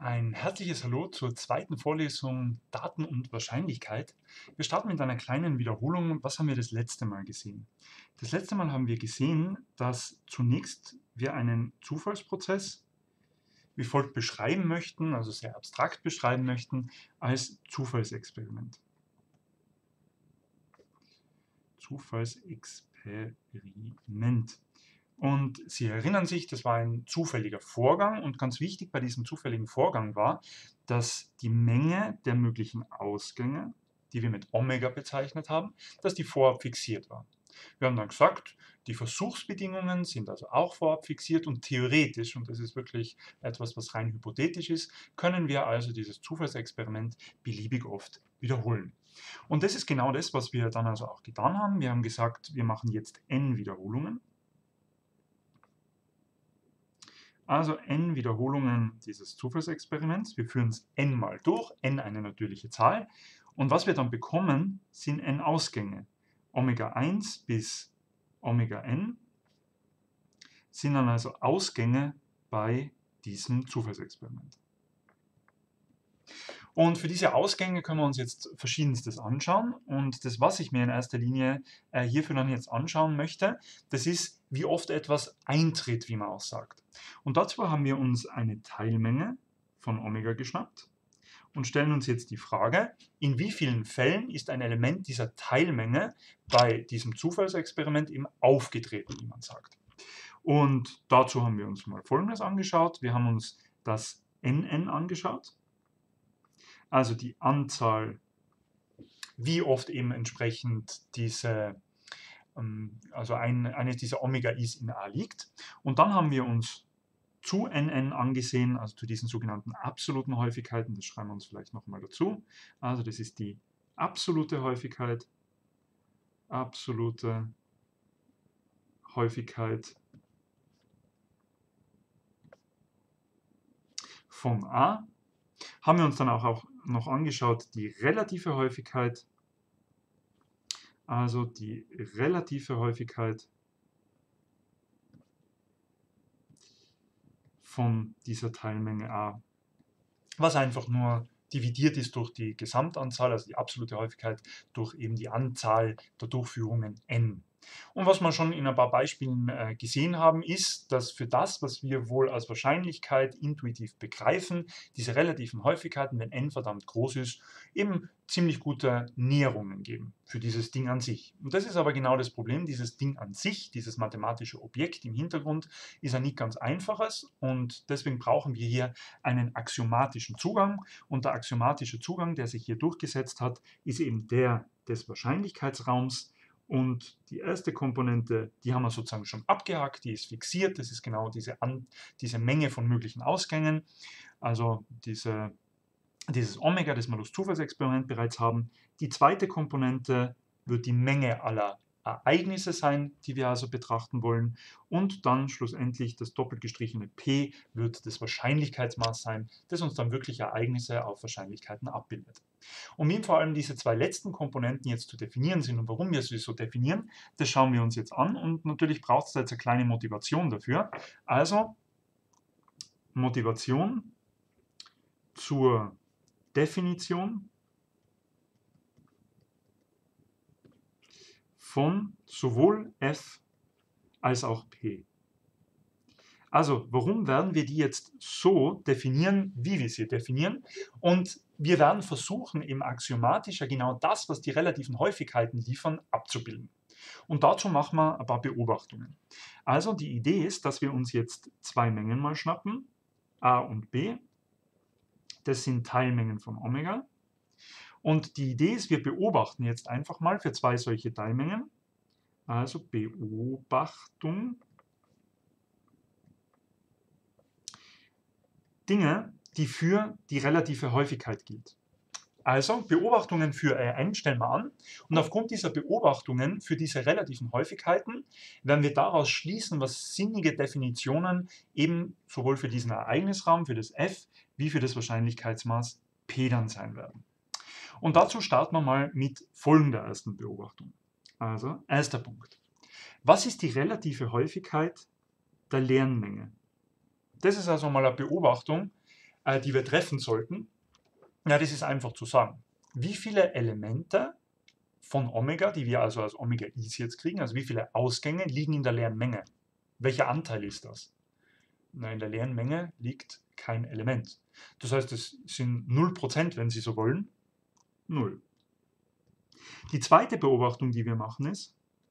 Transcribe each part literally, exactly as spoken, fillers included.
Ein herzliches Hallo zur zweiten Vorlesung Daten und Wahrscheinlichkeit. Wir starten mit einer kleinen Wiederholung. Was haben wir das letzte Mal gesehen? Das letzte Mal haben wir gesehen, dass zunächst wir einen Zufallsprozess wie folgt beschreiben möchten, also sehr abstrakt beschreiben möchten, als Zufallsexperiment. Zufallsexperiment. Und Sie erinnern sich, das war ein zufälliger Vorgang und ganz wichtig bei diesem zufälligen Vorgang war, dass die Menge der möglichen Ausgänge, die wir mit Omega bezeichnet haben, dass die vorab fixiert war. Wir haben dann gesagt, die Versuchsbedingungen sind also auch vorab fixiert und theoretisch, und das ist wirklich etwas, was rein hypothetisch ist, können wir also dieses Zufallsexperiment beliebig oft wiederholen. Und das ist genau das, was wir dann also auch getan haben. Wir haben gesagt, wir machen jetzt n Wiederholungen. Also n Wiederholungen dieses Zufallsexperiments. Wir führen es n mal durch, n eine natürliche Zahl. Und was wir dann bekommen, sind n Ausgänge. Omega eins bis Omega n sind dann also Ausgänge bei diesem Zufallsexperiment. Und für diese Ausgänge können wir uns jetzt Verschiedenstes anschauen. Und das, was ich mir in erster Linie äh, hierfür dann jetzt anschauen möchte, das ist, wie oft etwas eintritt, wie man auch sagt. Und dazu haben wir uns eine Teilmenge von Omega geschnappt und stellen uns jetzt die Frage, in wie vielen Fällen ist ein Element dieser Teilmenge bei diesem Zufallsexperiment eben aufgetreten, wie man sagt. Und dazu haben wir uns mal Folgendes angeschaut. Wir haben uns das N N angeschaut. Also die Anzahl, wie oft eben entsprechend diese, also ein, eines dieser Omega-Is in A liegt. Und dann haben wir uns zu N N angesehen, also zu diesen sogenannten absoluten Häufigkeiten. Das schreiben wir uns vielleicht nochmal dazu. Also das ist die absolute Häufigkeit, absolute Häufigkeit von A. Haben wir uns dann auch, auch noch angeschaut, die relative Häufigkeit, also die relative Häufigkeit von dieser Teilmenge A, was einfach nur dividiert ist durch die Gesamtanzahl, also die absolute Häufigkeit, durch eben die Anzahl der Durchführungen n. Und was wir schon in ein paar Beispielen äh, gesehen haben, ist, dass für das, was wir wohl als Wahrscheinlichkeit intuitiv begreifen, diese relativen Häufigkeiten, wenn n verdammt groß ist, eben ziemlich gute Näherungen geben für dieses Ding an sich. Und das ist aber genau das Problem, dieses Ding an sich, dieses mathematische Objekt im Hintergrund, ist ein nicht ganz einfaches und deswegen brauchen wir hier einen axiomatischen Zugang. Und der axiomatische Zugang, der sich hier durchgesetzt hat, ist eben der des Wahrscheinlichkeitsraums. Und die erste Komponente, die haben wir sozusagen schon abgehakt, die ist fixiert, das ist genau diese, An diese Menge von möglichen Ausgängen, also diese, dieses Omega, das wir durch Zufallsexperiment bereits haben. Die zweite Komponente wird die Menge aller Ereignisse sein, die wir also betrachten wollen. Und dann schlussendlich das doppelt gestrichene P wird das Wahrscheinlichkeitsmaß sein, das uns dann wirklich Ereignisse auf Wahrscheinlichkeiten abbildet. Und wie vor allem diese zwei letzten Komponenten jetzt zu definieren sind und warum wir sie so definieren, das schauen wir uns jetzt an. Und natürlich braucht es jetzt eine kleine Motivation dafür. Also Motivation zur Definition von sowohl f als auch p. Also, warum werden wir die jetzt so definieren, wie wir sie definieren? Und wir werden versuchen, im axiomatischer genau das, was die relativen Häufigkeiten liefern, abzubilden. Und dazu machen wir ein paar Beobachtungen. Also, die Idee ist, dass wir uns jetzt zwei Mengen mal schnappen, a und b. Das sind Teilmengen von Omega. Und die Idee ist, wir beobachten jetzt einfach mal für zwei solche Teilmengen. Also Beobachtung. Dinge, die für die relative Häufigkeit gilt. Also Beobachtungen für n stellen wir an und aufgrund dieser Beobachtungen für diese relativen Häufigkeiten werden wir daraus schließen, was sinnige Definitionen eben sowohl für diesen Ereignisraum, für das f, wie für das Wahrscheinlichkeitsmaß p dann sein werden. Und dazu starten wir mal mit folgender ersten Beobachtung. Also erster Punkt. Was ist die relative Häufigkeit der Lernmenge? Das ist also mal eine Beobachtung, äh, die wir treffen sollten, ja, das ist einfach zu sagen. Wie viele Elemente von Omega, die wir also als Omega Is jetzt kriegen, also wie viele Ausgänge liegen in der leeren Menge? Welcher Anteil ist das? Na, in der leeren Menge liegt kein Element. Das heißt, es sind null Prozent, wenn Sie so wollen, null. Die zweite Beobachtung, die wir machen, ist,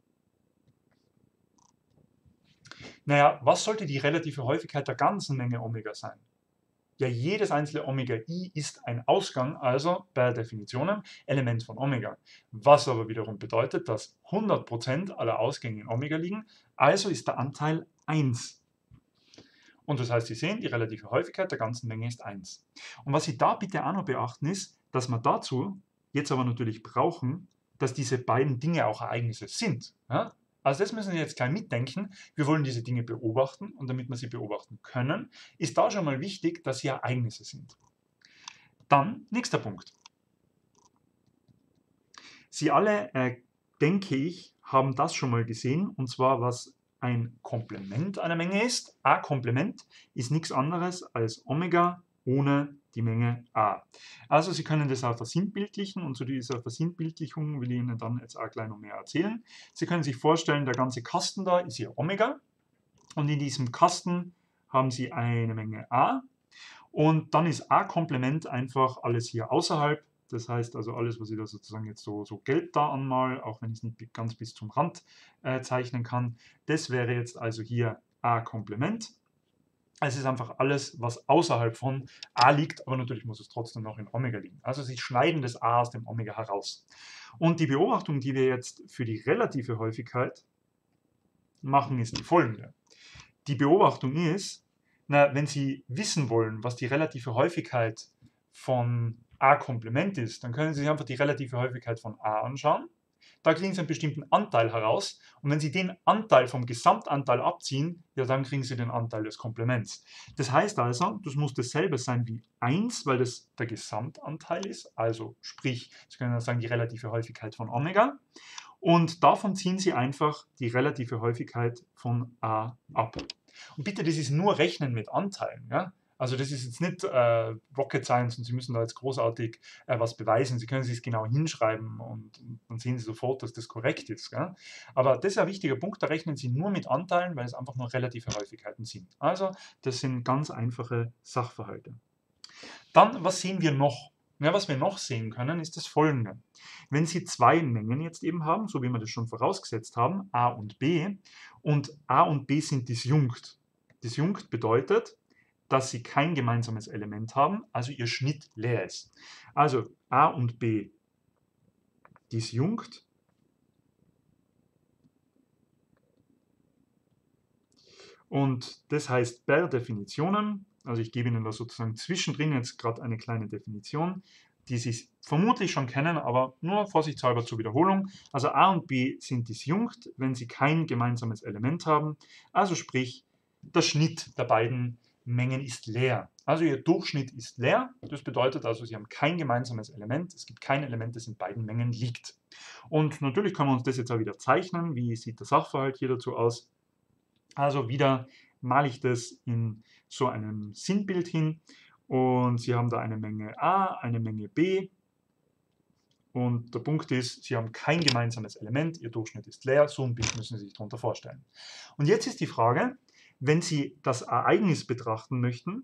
naja, was sollte die relative Häufigkeit der ganzen Menge Omega sein? Ja, jedes einzelne Omega-I ist ein Ausgang, also per Definition Element von Omega. Was aber wiederum bedeutet, dass hundert Prozent aller Ausgänge in Omega liegen, also ist der Anteil eins. Und das heißt, Sie sehen, die relative Häufigkeit der ganzen Menge ist eins. Und was Sie da bitte auch noch beachten ist, dass wir dazu jetzt aber natürlich brauchen, dass diese beiden Dinge auch Ereignisse sind. Ja? Also das müssen Sie jetzt gleich mitdenken. Wir wollen diese Dinge beobachten und damit wir sie beobachten können, ist da schon mal wichtig, dass sie Ereignisse sind. Dann, nächster Punkt. Sie alle, äh, denke ich, haben das schon mal gesehen, und zwar was ein Komplement einer Menge ist. A-Komplement ist nichts anderes als Omega ohne die Menge A. Also Sie können das auch versinnbildlichen, und zu dieser Versinnbildlichung will ich Ihnen dann jetzt auch gleich noch mehr erzählen. Sie können sich vorstellen, der ganze Kasten da ist hier Omega, und in diesem Kasten haben Sie eine Menge A, und dann ist A-Komplement einfach alles hier außerhalb. Das heißt also alles, was ich da sozusagen jetzt so, so gelb da anmal, auch wenn ich es nicht ganz bis zum Rand äh, zeichnen kann, das wäre jetzt also hier A-Komplement. Es ist einfach alles, was außerhalb von A liegt, aber natürlich muss es trotzdem noch in Omega liegen. Also Sie schneiden das A aus dem Omega heraus. Und die Beobachtung, die wir jetzt für die relative Häufigkeit machen, ist die folgende. Die Beobachtung ist, na, wenn Sie wissen wollen, was die relative Häufigkeit von A-Komplement ist, dann können Sie sich einfach die relative Häufigkeit von A anschauen. Da kriegen Sie einen bestimmten Anteil heraus, und wenn Sie den Anteil vom Gesamtanteil abziehen, ja, dann kriegen Sie den Anteil des Komplements. Das heißt also, das muss dasselbe sein wie eins, weil das der Gesamtanteil ist, also sprich, Sie können sagen, die relative Häufigkeit von Omega, und davon ziehen Sie einfach die relative Häufigkeit von A ab. Und bitte, das ist nur Rechnen mit Anteilen. Ja? Also das ist jetzt nicht äh, Rocket Science und Sie müssen da jetzt großartig äh, was beweisen. Sie können es sich genau hinschreiben, und, und dann sehen Sie sofort, dass das korrekt ist. Ja? Aber das ist ein wichtiger Punkt, da rechnen Sie nur mit Anteilen, weil es einfach nur relative Häufigkeiten sind. Also das sind ganz einfache Sachverhalte. Dann, was sehen wir noch? Ja, was wir noch sehen können, ist das Folgende. Wenn Sie zwei Mengen jetzt eben haben, so wie wir das schon vorausgesetzt haben, A und B, und A und B sind disjunkt. Disjunkt bedeutet, dass sie kein gemeinsames Element haben, also ihr Schnitt leer ist. Also A und B disjunkt. Und das heißt per Definition, also ich gebe Ihnen da sozusagen zwischendrin jetzt gerade eine kleine Definition, die Sie vermutlich schon kennen, aber nur vorsichtshalber zur Wiederholung. Also A und B sind disjunkt, wenn sie kein gemeinsames Element haben. Also sprich, der Schnitt der beiden Mengen ist leer. Also Ihr Durchschnitt ist leer. Das bedeutet also, Sie haben kein gemeinsames Element. Es gibt kein Element, das in beiden Mengen liegt. Und natürlich können wir uns das jetzt auch wieder zeichnen. Wie sieht der Sachverhalt hier dazu aus? Also wieder male ich das in so einem Sinnbild hin, und Sie haben da eine Menge A, eine Menge B, und der Punkt ist, Sie haben kein gemeinsames Element, Ihr Durchschnitt ist leer, so ein Bild müssen Sie sich darunter vorstellen. Und jetzt ist die Frage, wenn Sie das Ereignis betrachten möchten,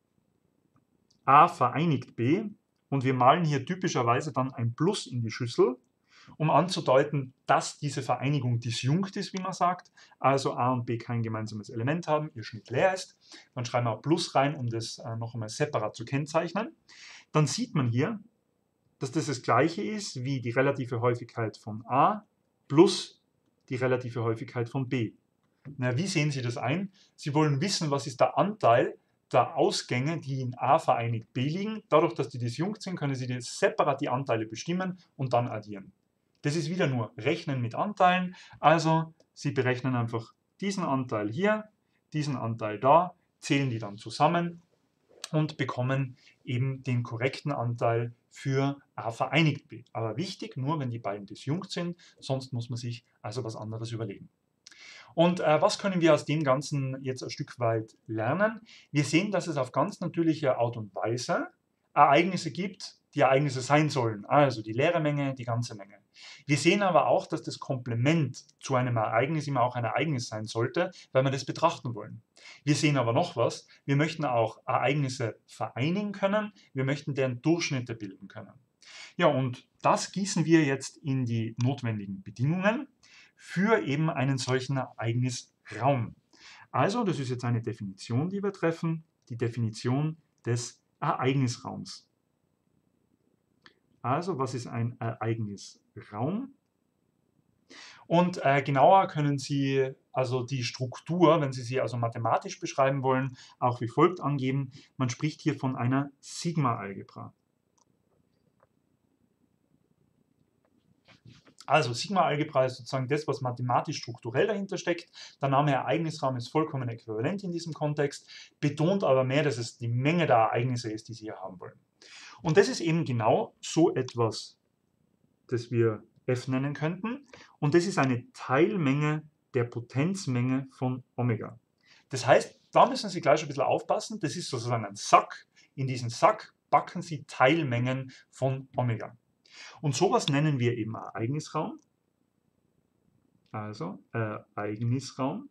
A vereinigt B, und wir malen hier typischerweise dann ein Plus in die Schüssel, um anzudeuten, dass diese Vereinigung disjunkt ist, wie man sagt, also A und B kein gemeinsames Element haben, ihr Schnitt leer ist. Dann schreiben wir Plus rein, um das äh, noch einmal separat zu kennzeichnen. Dann sieht man hier, dass das das gleiche ist wie die relative Häufigkeit von A plus die relative Häufigkeit von B. Na, wie sehen Sie das ein? Sie wollen wissen, was ist der Anteil der Ausgänge, die in A vereinigt B liegen. Dadurch, dass die disjunkt sind, können Sie separat die Anteile bestimmen und dann addieren. Das ist wieder nur Rechnen mit Anteilen. Also Sie berechnen einfach diesen Anteil hier, diesen Anteil da, zählen die dann zusammen und bekommen eben den korrekten Anteil für A vereinigt B. Aber wichtig, nur wenn die beiden disjunkt sind, sonst muss man sich also was anderes überlegen. Und äh, was können wir aus dem Ganzen jetzt ein Stück weit lernen? Wir sehen, dass es auf ganz natürliche Art und Weise Ereignisse gibt, die Ereignisse sein sollen, also die leere Menge, die ganze Menge. Wir sehen aber auch, dass das Komplement zu einem Ereignis immer auch ein Ereignis sein sollte, weil wir das betrachten wollen. Wir sehen aber noch was, wir möchten auch Ereignisse vereinigen können, wir möchten deren Durchschnitte bilden können. Ja, und das gießen wir jetzt in die notwendigen Bedingungen für eben einen solchen Ereignisraum. Also, das ist jetzt eine Definition, die wir treffen, die Definition des Ereignisraums. Also, was ist ein Ereignisraum? Und äh, genauer können Sie also die Struktur, wenn Sie sie also mathematisch beschreiben wollen, auch wie folgt angeben. Man spricht hier von einer Sigma-Algebra. Also Sigma-Algebra ist sozusagen das, was mathematisch strukturell dahinter steckt. Der Name Ereignisraum ist vollkommen äquivalent in diesem Kontext, betont aber mehr, dass es die Menge der Ereignisse ist, die Sie hier haben wollen. Und das ist eben genau so etwas, das wir F nennen könnten. Und das ist eine Teilmenge der Potenzmenge von Omega. Das heißt, da müssen Sie gleich ein bisschen aufpassen. Das ist sozusagen ein Sack. In diesen Sack packen Sie Teilmengen von Omega. Und sowas nennen wir eben Ereignisraum. Also Ereignisraum.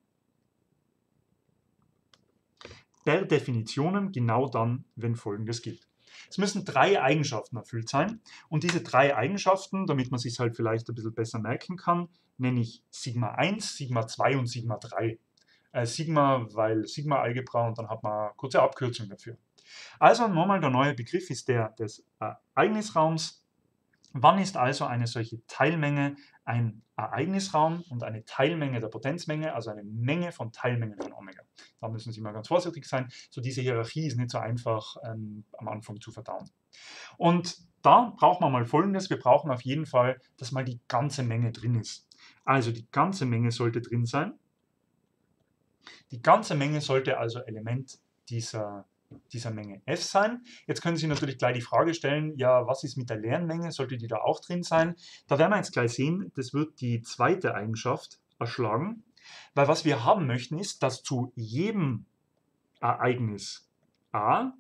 Per Definition genau dann, wenn Folgendes gilt. Es müssen drei Eigenschaften erfüllt sein. Und diese drei Eigenschaften, damit man sich halt vielleicht ein bisschen besser merken kann, nenne ich Sigma eins, Sigma zwei und Sigma drei. Äh, Sigma, weil Sigma-Algebra und dann hat man eine kurze Abkürzung dafür. Also nochmal der neue Begriff ist der des Ereignisraums. Wann ist also eine solche Teilmenge ein Ereignisraum und eine Teilmenge der Potenzmenge, also eine Menge von Teilmengen von Omega? Da müssen Sie mal ganz vorsichtig sein. So diese Hierarchie ist nicht so einfach ähm, am Anfang zu verdauen. Und da brauchen wir mal Folgendes. Wir brauchen auf jeden Fall, dass mal die ganze Menge drin ist. Also die ganze Menge sollte drin sein. Die ganze Menge sollte also Element dieser dieser Menge F sein. Jetzt können Sie natürlich gleich die Frage stellen, ja, was ist mit der leeren Menge? Sollte die da auch drin sein? Da werden wir jetzt gleich sehen, das wird die zweite Eigenschaft erschlagen, weil was wir haben möchten ist, dass zu jedem Ereignis A,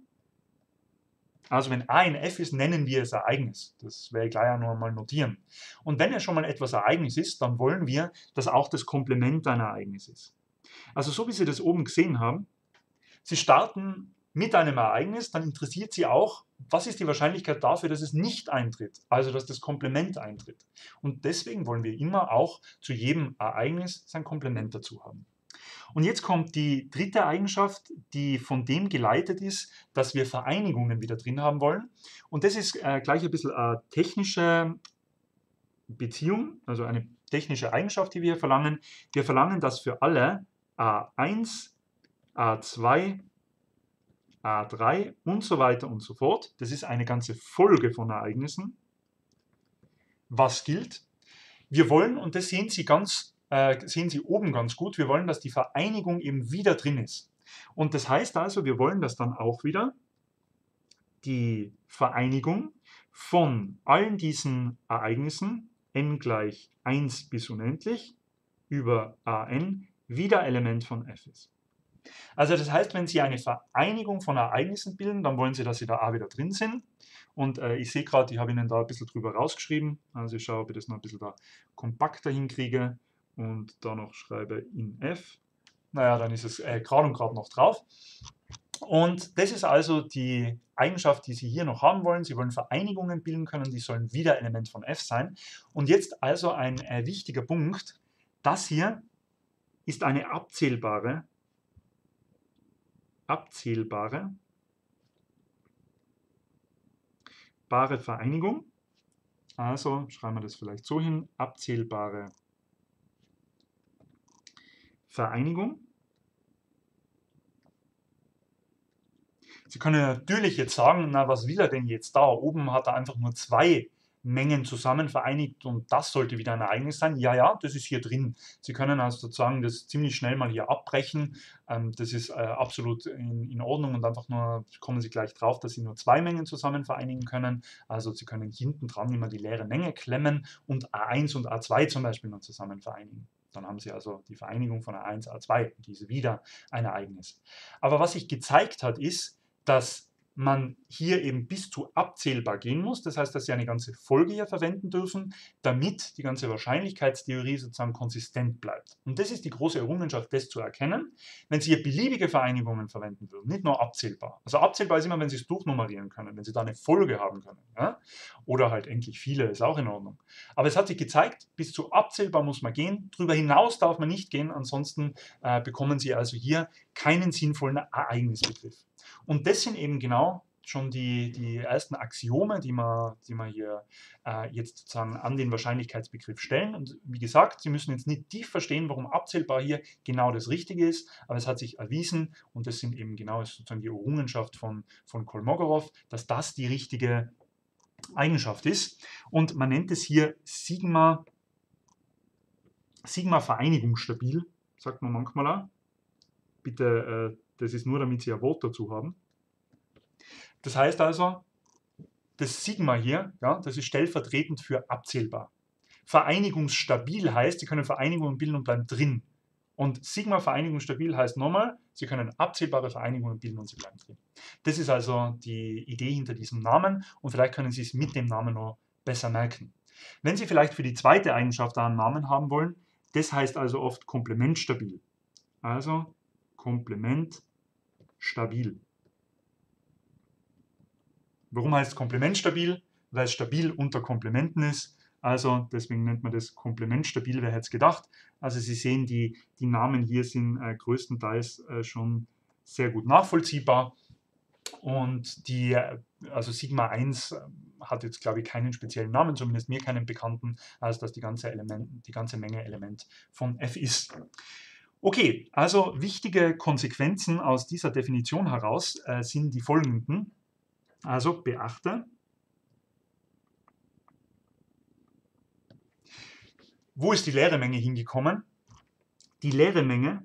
also wenn A in F ist, nennen wir es Ereignis. Das werde ich gleich auch noch einmal notieren. Und wenn ja schon mal etwas Ereignis ist, dann wollen wir, dass auch das Komplement ein Ereignis ist. Also so wie Sie das oben gesehen haben, Sie starten mit einem Ereignis, dann interessiert Sie auch, was ist die Wahrscheinlichkeit dafür, dass es nicht eintritt, also dass das Komplement eintritt. Und deswegen wollen wir immer auch zu jedem Ereignis sein Komplement dazu haben. Und jetzt kommt die dritte Eigenschaft, die von dem geleitet ist, dass wir Vereinigungen wieder drin haben wollen. Und das ist äh, gleich ein bisschen eine technische Beziehung, also eine technische Eigenschaft, die wir verlangen. Wir verlangen, dass für alle A eins, A zwei, A drei und so weiter und so fort. Das ist eine ganze Folge von Ereignissen. Was gilt? Wir wollen, und das sehen Sie, ganz, äh, sehen Sie oben ganz gut, wir wollen, dass die Vereinigung eben wieder drin ist. Und das heißt also, wir wollen, dass dann auch wieder die Vereinigung von allen diesen Ereignissen n gleich eins bis unendlich über an wieder Element von f ist. Also das heißt, wenn Sie eine Vereinigung von Ereignissen bilden, dann wollen Sie, dass Sie da A wieder drin sind. Und äh, ich sehe gerade, ich habe Ihnen da ein bisschen drüber rausgeschrieben. Also ich schaue, ob ich das noch ein bisschen da kompakter hinkriege und da noch schreibe in F. Naja, dann ist es äh, gerade und gerade noch drauf. Und das ist also die Eigenschaft, die Sie hier noch haben wollen. Sie wollen Vereinigungen bilden können, die sollen wieder Element von f sein. Und jetzt also ein äh, wichtiger Punkt. Das hier ist eine abzählbare abzählbare bare Vereinigung. Also schreiben wir das vielleicht so hin, abzählbare Vereinigung. Sie können natürlich jetzt sagen, na was will er denn jetzt da? Oben hat er einfach nur zwei Mengen zusammen vereinigt und das sollte wieder ein Ereignis sein. Ja, ja, das ist hier drin. Sie können also sozusagen das ziemlich schnell mal hier abbrechen. Ähm, das ist äh, absolut in, in Ordnung und einfach nur, kommen Sie gleich drauf, dass Sie nur zwei Mengen zusammen vereinigen können. Also Sie können hinten dran immer die leere Menge klemmen und A eins und A zwei zum Beispiel noch zusammen vereinigen. Dann haben Sie also die Vereinigung von A eins, A zwei, diese wieder ein Ereignis. Aber was sich gezeigt hat, ist, dass man hier eben bis zu abzählbar gehen muss. Das heißt, dass Sie eine ganze Folge hier verwenden dürfen, damit die ganze Wahrscheinlichkeitstheorie sozusagen konsistent bleibt. Und das ist die große Errungenschaft, das zu erkennen. Wenn Sie hier beliebige Vereinigungen verwenden würden, nicht nur abzählbar. Also abzählbar ist immer, wenn Sie es durchnummerieren können, wenn Sie da eine Folge haben können. Ja? Oder halt endlich viele, ist auch in Ordnung. Aber es hat sich gezeigt, bis zu abzählbar muss man gehen. Darüber hinaus darf man nicht gehen, ansonsten äh, bekommen Sie also hier keinen sinnvollen Ereignisbegriff. Und das sind eben genau schon die, die ersten Axiome, die wir, die wir hier äh, jetzt sozusagen an den Wahrscheinlichkeitsbegriff stellen. Und wie gesagt, Sie müssen jetzt nicht tief verstehen, warum abzählbar hier genau das Richtige ist, aber es hat sich erwiesen, und das sind eben genau sozusagen die Errungenschaft von, von Kolmogorov, dass das die richtige Eigenschaft ist. Und man nennt es hier Sigma, Sigma vereinigungsstabil, sagt man manchmal auch. Bitte, äh, das ist nur, damit Sie ein Wort dazu haben. Das heißt also, das Sigma hier, ja, das ist stellvertretend für abzählbar. Vereinigungsstabil heißt, Sie können Vereinigungen bilden und bleiben drin. Und Sigma vereinigungsstabil heißt nochmal, Sie können abzählbare Vereinigungen bilden und sie bleiben drin. Das ist also die Idee hinter diesem Namen, und vielleicht können Sie es mit dem Namen noch besser merken. Wenn Sie vielleicht für die zweite Eigenschaft einen Namen haben wollen, das heißt also oft komplementstabil. Also Komplement stabil. Warum heißt es komplementstabil? Weil es stabil unter Komplementen ist. Also deswegen nennt man das komplementstabil, wer hätte es gedacht. Also Sie sehen, die, die Namen hier sind äh, größtenteils äh, schon sehr gut nachvollziehbar. Und die, also Sigma eins hat jetzt, glaube ich, keinen speziellen Namen, zumindest mir keinen bekannten, als dass die ganze, Element, die ganze Menge Element von F ist. Okay, also wichtige Konsequenzen aus dieser Definition heraus äh, sind die folgenden. Also beachte, wo ist die leere Menge hingekommen? Die leere Menge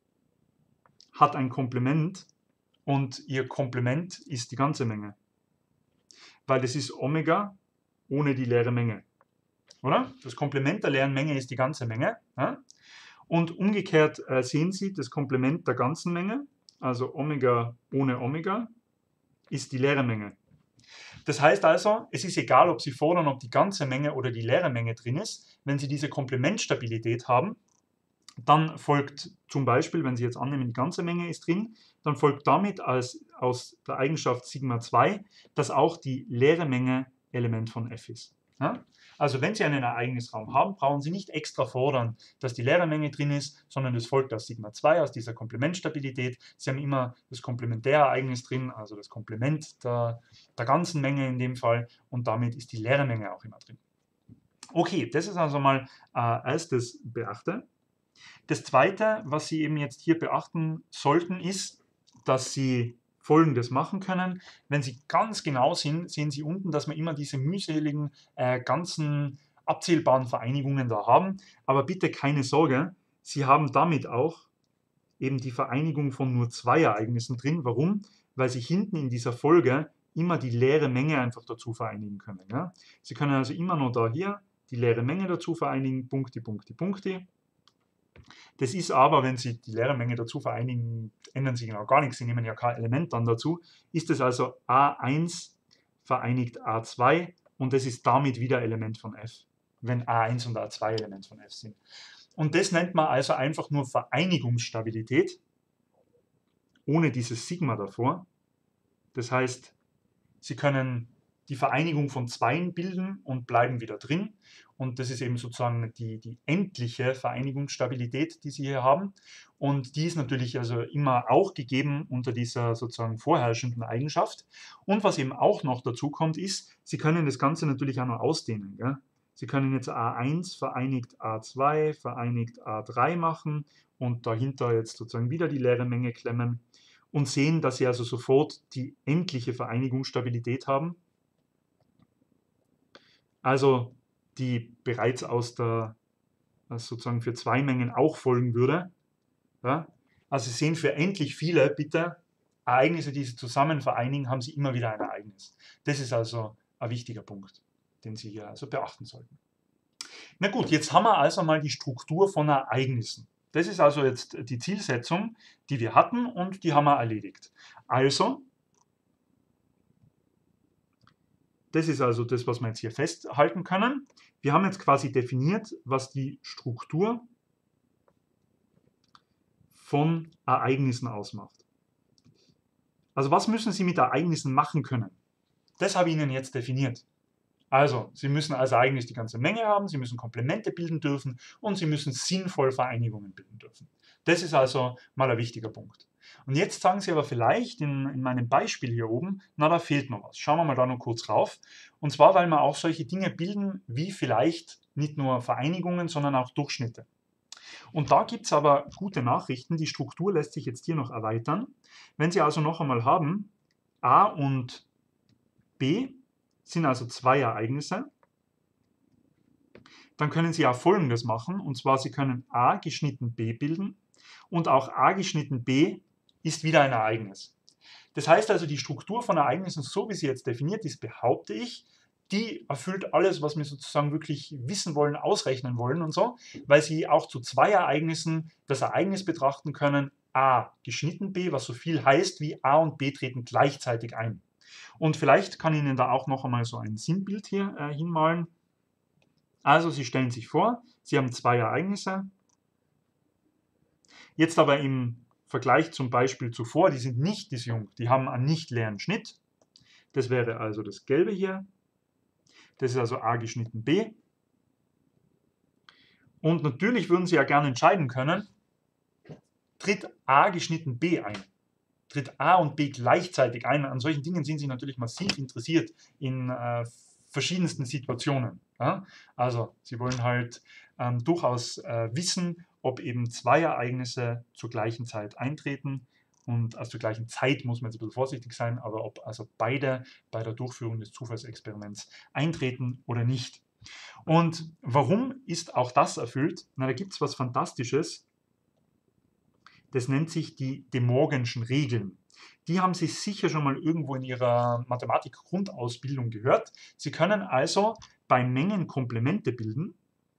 hat ein Komplement und ihr Komplement ist die ganze Menge. Weil das ist Omega ohne die leere Menge. Oder? Das Komplement der leeren Menge ist die ganze Menge. Ja? Und umgekehrt äh, sehen Sie, das Komplement der ganzen Menge, also Omega ohne Omega, ist die leere Menge. Das heißt also, es ist egal, ob Sie fordern, ob die ganze Menge oder die leere Menge drin ist. Wenn Sie diese Komplementstabilität haben, dann folgt zum Beispiel, wenn Sie jetzt annehmen, die ganze Menge ist drin, dann folgt damit als, aus der Eigenschaft Sigma zwei, dass auch die leere Menge Element von F ist. Ja? Also wenn Sie einen Ereignisraum haben, brauchen Sie nicht extra fordern, dass die leere Menge drin ist, sondern es folgt aus Sigma zwei, aus dieser Komplementstabilität. Sie haben immer das Komplementärereignis drin, also das Komplement der, der ganzen Menge in dem Fall, und damit ist die leere Menge auch immer drin. Okay, das ist also mal äh, erstes Beachte. Das Zweite, was Sie eben jetzt hier beachten sollten, ist, dass Sie Folgendes machen können. Wenn Sie ganz genau sind, sehen Sie unten, dass wir immer diese mühseligen äh, ganzen abzählbaren Vereinigungen da haben. Aber bitte keine Sorge, Sie haben damit auch eben die Vereinigung von nur zwei Ereignissen drin. Warum? Weil Sie hinten in dieser Folge immer die leere Menge einfach dazu vereinigen können. Ja? Sie können also immer nur da hier die leere Menge dazu vereinigen, Punkti, Punkti, Punkti. Das ist aber, wenn Sie die leere Menge dazu vereinigen, ändern Sie genau gar nichts, Sie nehmen ja kein Element dann dazu, ist es also A eins vereinigt A zwei und das ist damit wieder Element von F, wenn A eins und A zwei Element von F sind. Und das nennt man also einfach nur Vereinigungsstabilität, ohne dieses Sigma davor. Das heißt, Sie können die Vereinigung von Zweien bilden und bleiben wieder drin. Und das ist eben sozusagen die, die endliche Vereinigungsstabilität, die Sie hier haben. Und die ist natürlich also immer auch gegeben unter dieser sozusagen vorherrschenden Eigenschaft. Und was eben auch noch dazu kommt, ist, Sie können das Ganze natürlich auch noch ausdehnen. Gell? Sie können jetzt A eins vereinigt A zwei vereinigt A drei machen und dahinter jetzt sozusagen wieder die leere Menge klemmen und sehen, dass Sie also sofort die endliche Vereinigungsstabilität haben. Also die bereits aus der, sozusagen für zwei Mengen auch folgen würde. Ja? Also Sie sehen, für endlich viele, bitte, Ereignisse, die Sie zusammen vereinigen, haben Sie immer wieder ein Ereignis. Das ist also ein wichtiger Punkt, den Sie hier also beachten sollten. Na gut, jetzt haben wir also mal die Struktur von Ereignissen. Das ist also jetzt die Zielsetzung, die wir hatten und die haben wir erledigt. Also, das ist also das, was wir jetzt hier festhalten können. Wir haben jetzt quasi definiert, was die Struktur von Ereignissen ausmacht. Also was müssen Sie mit Ereignissen machen können? Das habe ich Ihnen jetzt definiert. Also, Sie müssen als Ereignis die ganze Menge haben, Sie müssen Komplemente bilden dürfen und Sie müssen sinnvoll Vereinigungen bilden dürfen. Das ist also mal ein wichtiger Punkt. Und jetzt sagen Sie aber vielleicht in, in meinem Beispiel hier oben, na, da fehlt noch was. Schauen wir mal da noch kurz rauf. Und zwar, weil wir auch solche Dinge bilden, wie vielleicht nicht nur Vereinigungen, sondern auch Durchschnitte. Und da gibt es aber gute Nachrichten. Die Struktur lässt sich jetzt hier noch erweitern. Wenn Sie also noch einmal haben, A und B sind also zwei Ereignisse, dann können Sie auch Folgendes machen. Und zwar, Sie können A geschnitten B bilden und auch A geschnitten B ist wieder ein Ereignis. Das heißt also, die Struktur von Ereignissen, so wie sie jetzt definiert ist, behaupte ich, die erfüllt alles, was wir sozusagen wirklich wissen wollen, ausrechnen wollen und so, weil sie auch zu zwei Ereignissen das Ereignis betrachten können, A geschnitten B, was so viel heißt wie A und B treten gleichzeitig ein. Und vielleicht kann ich Ihnen da auch noch einmal so ein Sinnbild hier äh, hinmalen. Also Sie stellen sich vor, Sie haben zwei Ereignisse, jetzt aber im Vergleich zum Beispiel zuvor, die sind nicht disjunkt, die haben einen nicht leeren Schnitt. Das wäre also das Gelbe hier. Das ist also A geschnitten B. Und natürlich würden Sie ja gerne entscheiden können, tritt A geschnitten B ein. Tritt A und B gleichzeitig ein. An solchen Dingen sind Sie natürlich massiv interessiert in äh, verschiedensten Situationen. Ja? Also Sie wollen halt ähm, durchaus äh, wissen, ob eben zwei Ereignisse zur gleichen Zeit eintreten. Und also zur gleichen Zeit muss man jetzt ein bisschen vorsichtig sein, aber ob also beide bei der Durchführung des Zufallsexperiments eintreten oder nicht. Und warum ist auch das erfüllt? Na, da gibt es was Fantastisches. Das nennt sich die De Morganschen Regeln. Die haben Sie sicher schon mal irgendwo in Ihrer Mathematik-Grundausbildung gehört. Sie können also bei Mengen Komplemente bilden.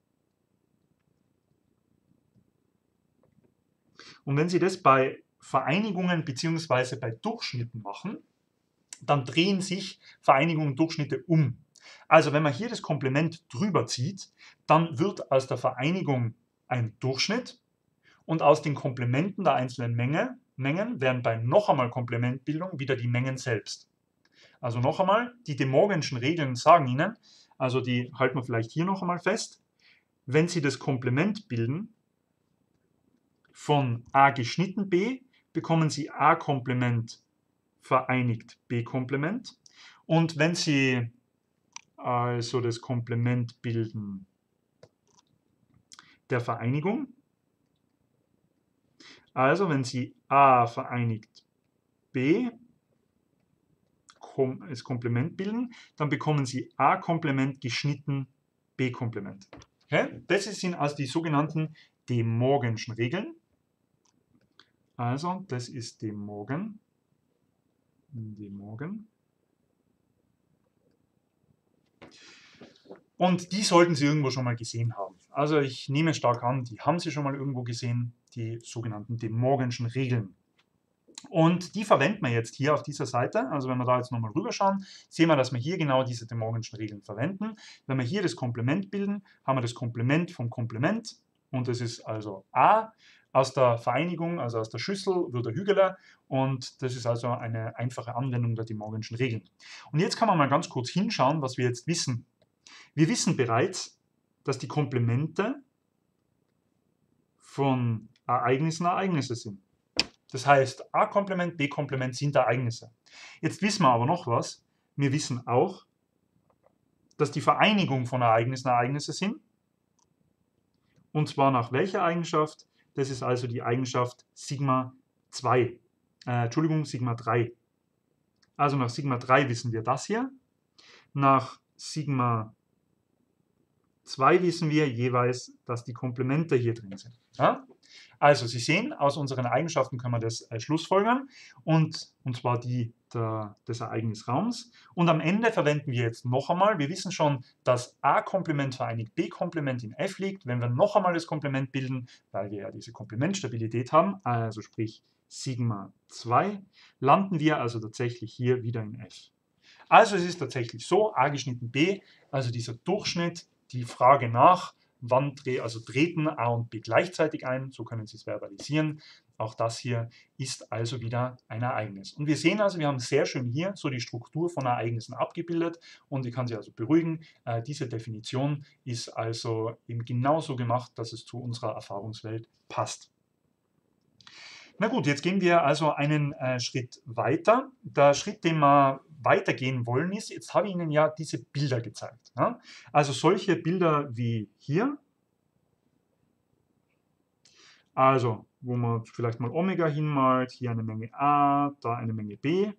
Und wenn Sie das bei Vereinigungen bzw. bei Durchschnitten machen, dann drehen sich Vereinigungen und Durchschnitte um. Also wenn man hier das Komplement drüber zieht, dann wird aus der Vereinigung ein Durchschnitt und aus den Komplementen der einzelnen Menge, Mengen werden bei noch einmal Komplementbildung wieder die Mengen selbst. Also noch einmal, die De Morganschen Regeln sagen Ihnen, also die halten wir vielleicht hier noch einmal fest, wenn Sie das Komplement bilden von A geschnitten B, bekommen Sie A Komplement vereinigt B Komplement. Und wenn Sie also das Komplement bilden der Vereinigung, also wenn Sie A vereinigt B als Komplement bilden, dann bekommen Sie A Komplement geschnitten B Komplement. Okay? Das sind also die sogenannten De Morganschen Regeln. Also das ist De Morgan. De Morgan. Und die sollten Sie irgendwo schon mal gesehen haben. Also ich nehme stark an, die haben Sie schon mal irgendwo gesehen, die sogenannten De Morganschen Regeln. Und die verwenden wir jetzt hier auf dieser Seite. Also wenn wir da jetzt nochmal rüberschauen, sehen wir, dass wir hier genau diese De Morganschen Regeln verwenden. Wenn wir hier das Komplement bilden, haben wir das Komplement vom Komplement und das ist also A. Aus der Vereinigung, also aus der Schüssel, wird der Hügeler und das ist also eine einfache Anwendung der De Morganschen Regeln. Und jetzt kann man mal ganz kurz hinschauen, was wir jetzt wissen. Wir wissen bereits, dass die Komplemente von Ereignissen Ereignisse sind. Das heißt, A-Komplement, B-Komplement sind Ereignisse. Jetzt wissen wir aber noch was. Wir wissen auch, dass die Vereinigung von Ereignissen Ereignisse sind. Und zwar nach welcher Eigenschaft? Das ist also die Eigenschaft Sigma zwei. Äh, Entschuldigung, Sigma drei. Also nach Sigma drei wissen wir das hier. Nach Sigma zwei wissen wir jeweils, dass die Komplemente hier drin sind. Ja? Also Sie sehen, aus unseren Eigenschaften können wir das äh, schlussfolgern, und, und zwar die der, des Ereignisraums. Und am Ende verwenden wir jetzt noch einmal, wir wissen schon, dass A-Komplement vereinigt B-Komplement in F liegt. Wenn wir noch einmal das Komplement bilden, weil wir ja diese Komplementstabilität haben, also sprich Sigma zwei, landen wir also tatsächlich hier wieder in F. Also es ist tatsächlich so, A geschnitten B, also dieser Durchschnitt, die Frage nach, wann dreh, also treten A und B gleichzeitig ein, so können Sie es verbalisieren. Auch das hier ist also wieder ein Ereignis. Und wir sehen also, wir haben sehr schön hier so die Struktur von Ereignissen abgebildet, und ich kann Sie also beruhigen, äh, diese Definition ist also eben genauso gemacht, dass es zu unserer Erfahrungswelt passt. Na gut, jetzt gehen wir also einen äh, Schritt weiter. Der Schritt, den wir weitergehen wollen, ist, jetzt habe ich Ihnen ja diese Bilder gezeigt. Ja? Also solche Bilder wie hier, also wo man vielleicht mal Omega hinmalt, hier eine Menge A, da eine Menge B.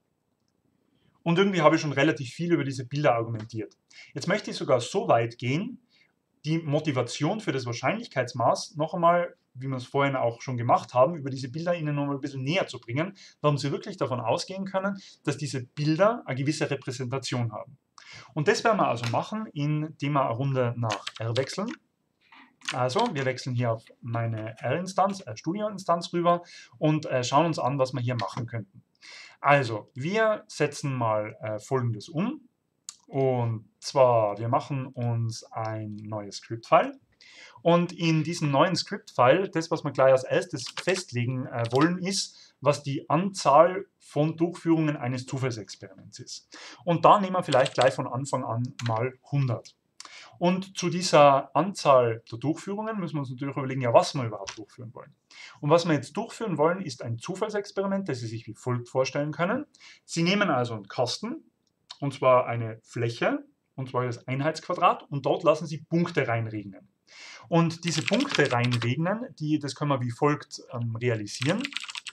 Und irgendwie habe ich schon relativ viel über diese Bilder argumentiert. Jetzt möchte ich sogar so weit gehen, die Motivation für das Wahrscheinlichkeitsmaß noch einmal, wie wir es vorhin auch schon gemacht haben, über diese Bilder Ihnen noch mal ein bisschen näher zu bringen, warum Sie wirklich davon ausgehen können, dass diese Bilder eine gewisse Repräsentation haben. Und das werden wir also machen, indem wir eine Runde nach R wechseln. Also, wir wechseln hier auf meine R-Instanz, äh, Studio-Instanz rüber, und äh, schauen uns an, was wir hier machen könnten. Also, wir setzen mal äh, Folgendes um. Und zwar, wir machen uns ein neues Script-File. Und in diesem neuen Script-File, das, was wir gleich als erstes festlegen äh, wollen, ist, was die Anzahl von Durchführungen eines Zufallsexperiments ist. Und da nehmen wir vielleicht gleich von Anfang an mal hundert. Und zu dieser Anzahl der Durchführungen müssen wir uns natürlich überlegen, ja, was wir überhaupt durchführen wollen. Und was wir jetzt durchführen wollen, ist ein Zufallsexperiment, das Sie sich wie folgt vorstellen können. Sie nehmen also einen Kasten, und zwar eine Fläche, und zwar das Einheitsquadrat, und dort lassen Sie Punkte reinregnen. Und diese Punkte reinregnen, die, das können wir wie folgt ähm, realisieren.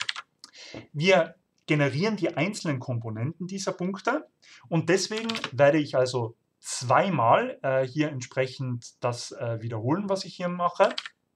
Wir generieren die einzelnen Komponenten dieser Punkte, und deswegen werde ich also zweimal äh, hier entsprechend das äh, wiederholen, was ich hier mache.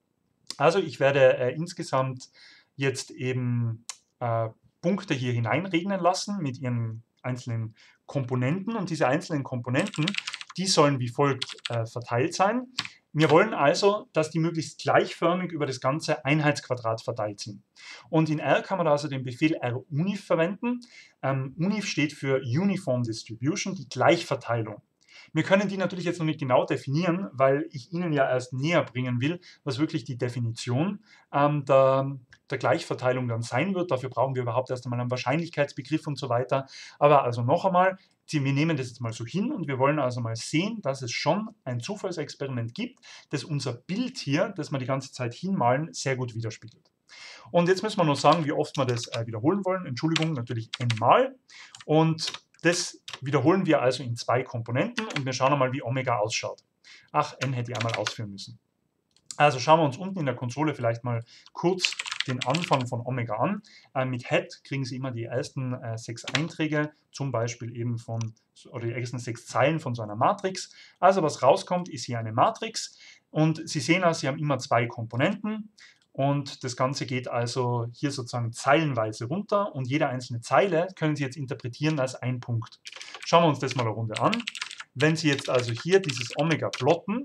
Also ich werde äh, insgesamt jetzt eben äh, Punkte hier hineinregnen lassen mit ihren einzelnen Komponenten, und diese einzelnen Komponenten, die sollen wie folgt äh, verteilt sein. Wir wollen also, dass die möglichst gleichförmig über das ganze Einheitsquadrat verteilt sind. Und in R kann man also den Befehl runif verwenden. Ähm, unif steht für Uniform Distribution, die Gleichverteilung. Wir können die natürlich jetzt noch nicht genau definieren, weil ich Ihnen ja erst näher bringen will, was wirklich die Definition ähm, der, der Gleichverteilung dann sein wird. Dafür brauchen wir überhaupt erst einmal einen Wahrscheinlichkeitsbegriff und so weiter. Aber also noch einmal, wir nehmen das jetzt mal so hin, und wir wollen also mal sehen, dass es schon ein Zufallsexperiment gibt, das unser Bild hier, das wir die ganze Zeit hinmalen, sehr gut widerspiegelt. Und jetzt müssen wir noch sagen, wie oft wir das äh, wiederholen wollen. Entschuldigung, natürlich n-mal. Und das wiederholen wir also in zwei Komponenten, und wir schauen einmal, wie Omega ausschaut. Ach, n hätte ich einmal ausführen müssen. Also schauen wir uns unten in der Konsole vielleicht mal kurz den Anfang von Omega an. Äh, mit Head kriegen Sie immer die ersten äh, sechs Einträge, zum Beispiel eben von, oder die ersten sechs Zeilen von so einer Matrix. Also was rauskommt, ist hier eine Matrix, und Sie sehen also, Sie haben immer zwei Komponenten. Und das Ganze geht also hier sozusagen zeilenweise runter, und jede einzelne Zeile können Sie jetzt interpretieren als ein Punkt. Schauen wir uns das mal eine Runde an. Wenn Sie jetzt also hier dieses Omega plotten,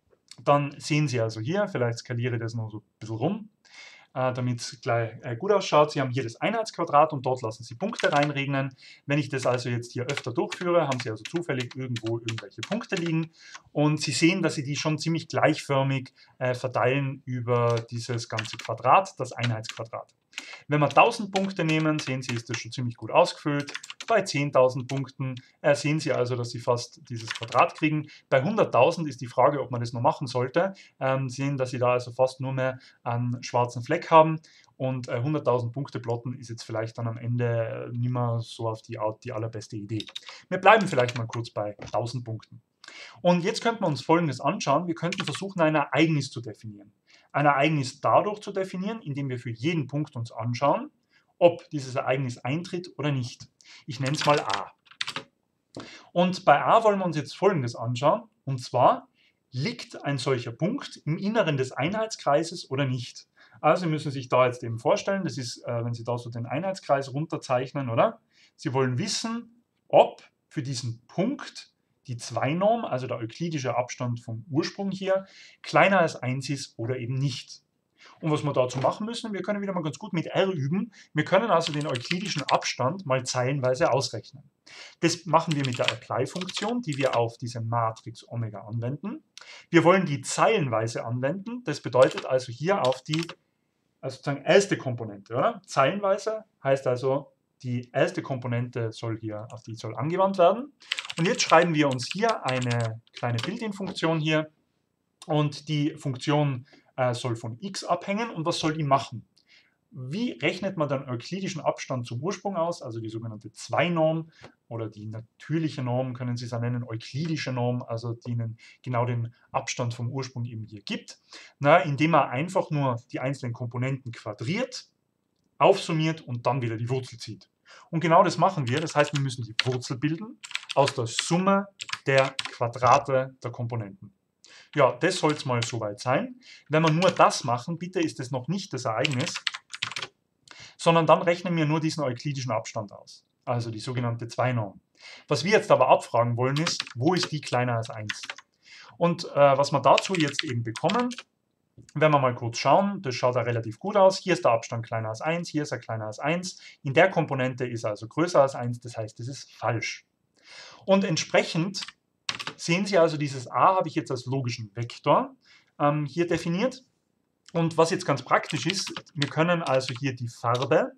dann sehen Sie also hier, vielleicht skaliere ich das noch so ein bisschen rum, äh, damit es gleich äh, gut ausschaut. Sie haben hier das Einheitsquadrat, und dort lassen Sie Punkte reinregnen. Wenn ich das also jetzt hier öfter durchführe, haben Sie also zufällig irgendwo irgendwelche Punkte liegen, und Sie sehen, dass Sie die schon ziemlich gleichförmig äh, verteilen über dieses ganze Quadrat, das Einheitsquadrat. Wenn wir tausend Punkte nehmen, sehen Sie, ist das schon ziemlich gut ausgefüllt. Bei zehntausend Punkten äh, sehen Sie also, dass Sie fast dieses Quadrat kriegen. Bei hunderttausend ist die Frage, ob man das noch machen sollte. Ähm, Sie sehen, dass Sie da also fast nur mehr einen schwarzen Fleck haben. Und äh, hunderttausend Punkte plotten ist jetzt vielleicht dann am Ende äh, nicht mehr so auf die Art die allerbeste Idee. Wir bleiben vielleicht mal kurz bei tausend Punkten. Und jetzt könnten wir uns Folgendes anschauen. Wir könnten versuchen, ein Ereignis zu definieren. Ein Ereignis dadurch zu definieren, indem wir für jeden Punkt uns anschauen, ob dieses Ereignis eintritt oder nicht. Ich nenne es mal A. Und bei A wollen wir uns jetzt Folgendes anschauen, und zwar, liegt ein solcher Punkt im Inneren des Einheitskreises oder nicht? Also Sie müssen sich da jetzt eben vorstellen, das ist, äh, wenn Sie da so den Einheitskreis runterzeichnen, oder? Sie wollen wissen, ob für diesen Punkt die zwei Norm, also der euklidische Abstand vom Ursprung hier, kleiner als eins ist oder eben nicht. Und was wir dazu machen müssen, wir können wieder mal ganz gut mit R üben. Wir können also den euklidischen Abstand mal zeilenweise ausrechnen. Das machen wir mit der Apply-Funktion, die wir auf diese Matrix Omega anwenden. Wir wollen die zeilenweise anwenden. Das bedeutet also hier auf die also sozusagen erste Komponente. Oder? Zeilenweise heißt also, die erste Komponente soll hier, auf die soll angewandt werden. Und jetzt schreiben wir uns hier eine kleine Built-in-Funktion hier. Und die Funktion äh, soll von x abhängen. Und was soll die machen? Wie rechnet man den euklidischen Abstand zum Ursprung aus, also die sogenannte zwei Norm oder die natürliche Norm, können Sie es auch nennen, euklidische Norm, also die Ihnen genau den Abstand vom Ursprung eben hier gibt, na, indem man einfach nur die einzelnen Komponenten quadriert, aufsummiert und dann wieder die Wurzel zieht. Und genau das machen wir, das heißt, wir müssen die Wurzel bilden aus der Summe der Quadrate der Komponenten. Ja, das soll es mal soweit sein. Wenn wir nur das machen, bitte ist es noch nicht das Ereignis, sondern dann rechnen wir nur diesen euklidischen Abstand aus, also die sogenannte zwei Norm. Was wir jetzt aber abfragen wollen ist, wo ist die kleiner als eins? Und äh, was wir dazu jetzt eben bekommen, wenn wir mal kurz schauen, das schaut da relativ gut aus. Hier ist der Abstand kleiner als eins, hier ist er kleiner als eins. In der Komponente ist er also größer als eins, das heißt, das ist falsch. Und entsprechend sehen Sie also, dieses a habe ich jetzt als logischen Vektor ähm, hier definiert. Und was jetzt ganz praktisch ist, wir können also hier die Farbe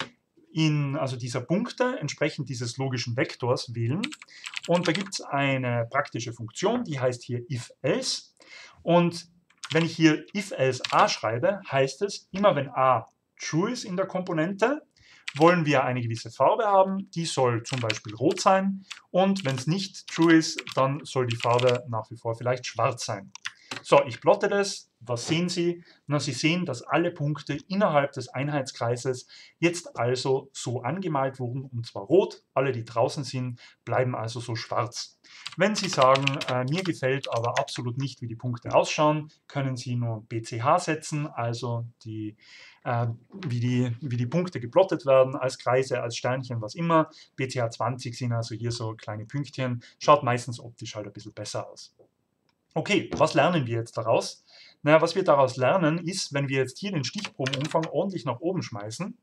in, also dieser Punkte entsprechend dieses logischen Vektors wählen. Und da gibt es eine praktische Funktion, die heißt hier if-else. Und wenn ich hier if-else a schreibe, heißt es, immer wenn a true ist in der Komponente, wollen wir eine gewisse Farbe haben, die soll zum Beispiel rot sein. Und wenn es nicht true ist, dann soll die Farbe nach wie vor vielleicht schwarz sein. So, ich plotte das. Was sehen Sie? Na, Sie sehen, dass alle Punkte innerhalb des Einheitskreises jetzt also so angemalt wurden, und zwar rot. Alle, die draußen sind, bleiben also so schwarz. Wenn Sie sagen, äh, mir gefällt aber absolut nicht, wie die Punkte ausschauen, können Sie nur B C H setzen, also die, äh, wie, die, wie die Punkte geplottet werden, als Kreise, als Sternchen, was immer. B C H zwanzig sind also hier so kleine Pünktchen. Schaut meistens optisch halt ein bisschen besser aus. Okay, was lernen wir jetzt daraus? Naja, was wir daraus lernen ist, wenn wir jetzt hier den Stichprobenumfang ordentlich nach oben schmeißen,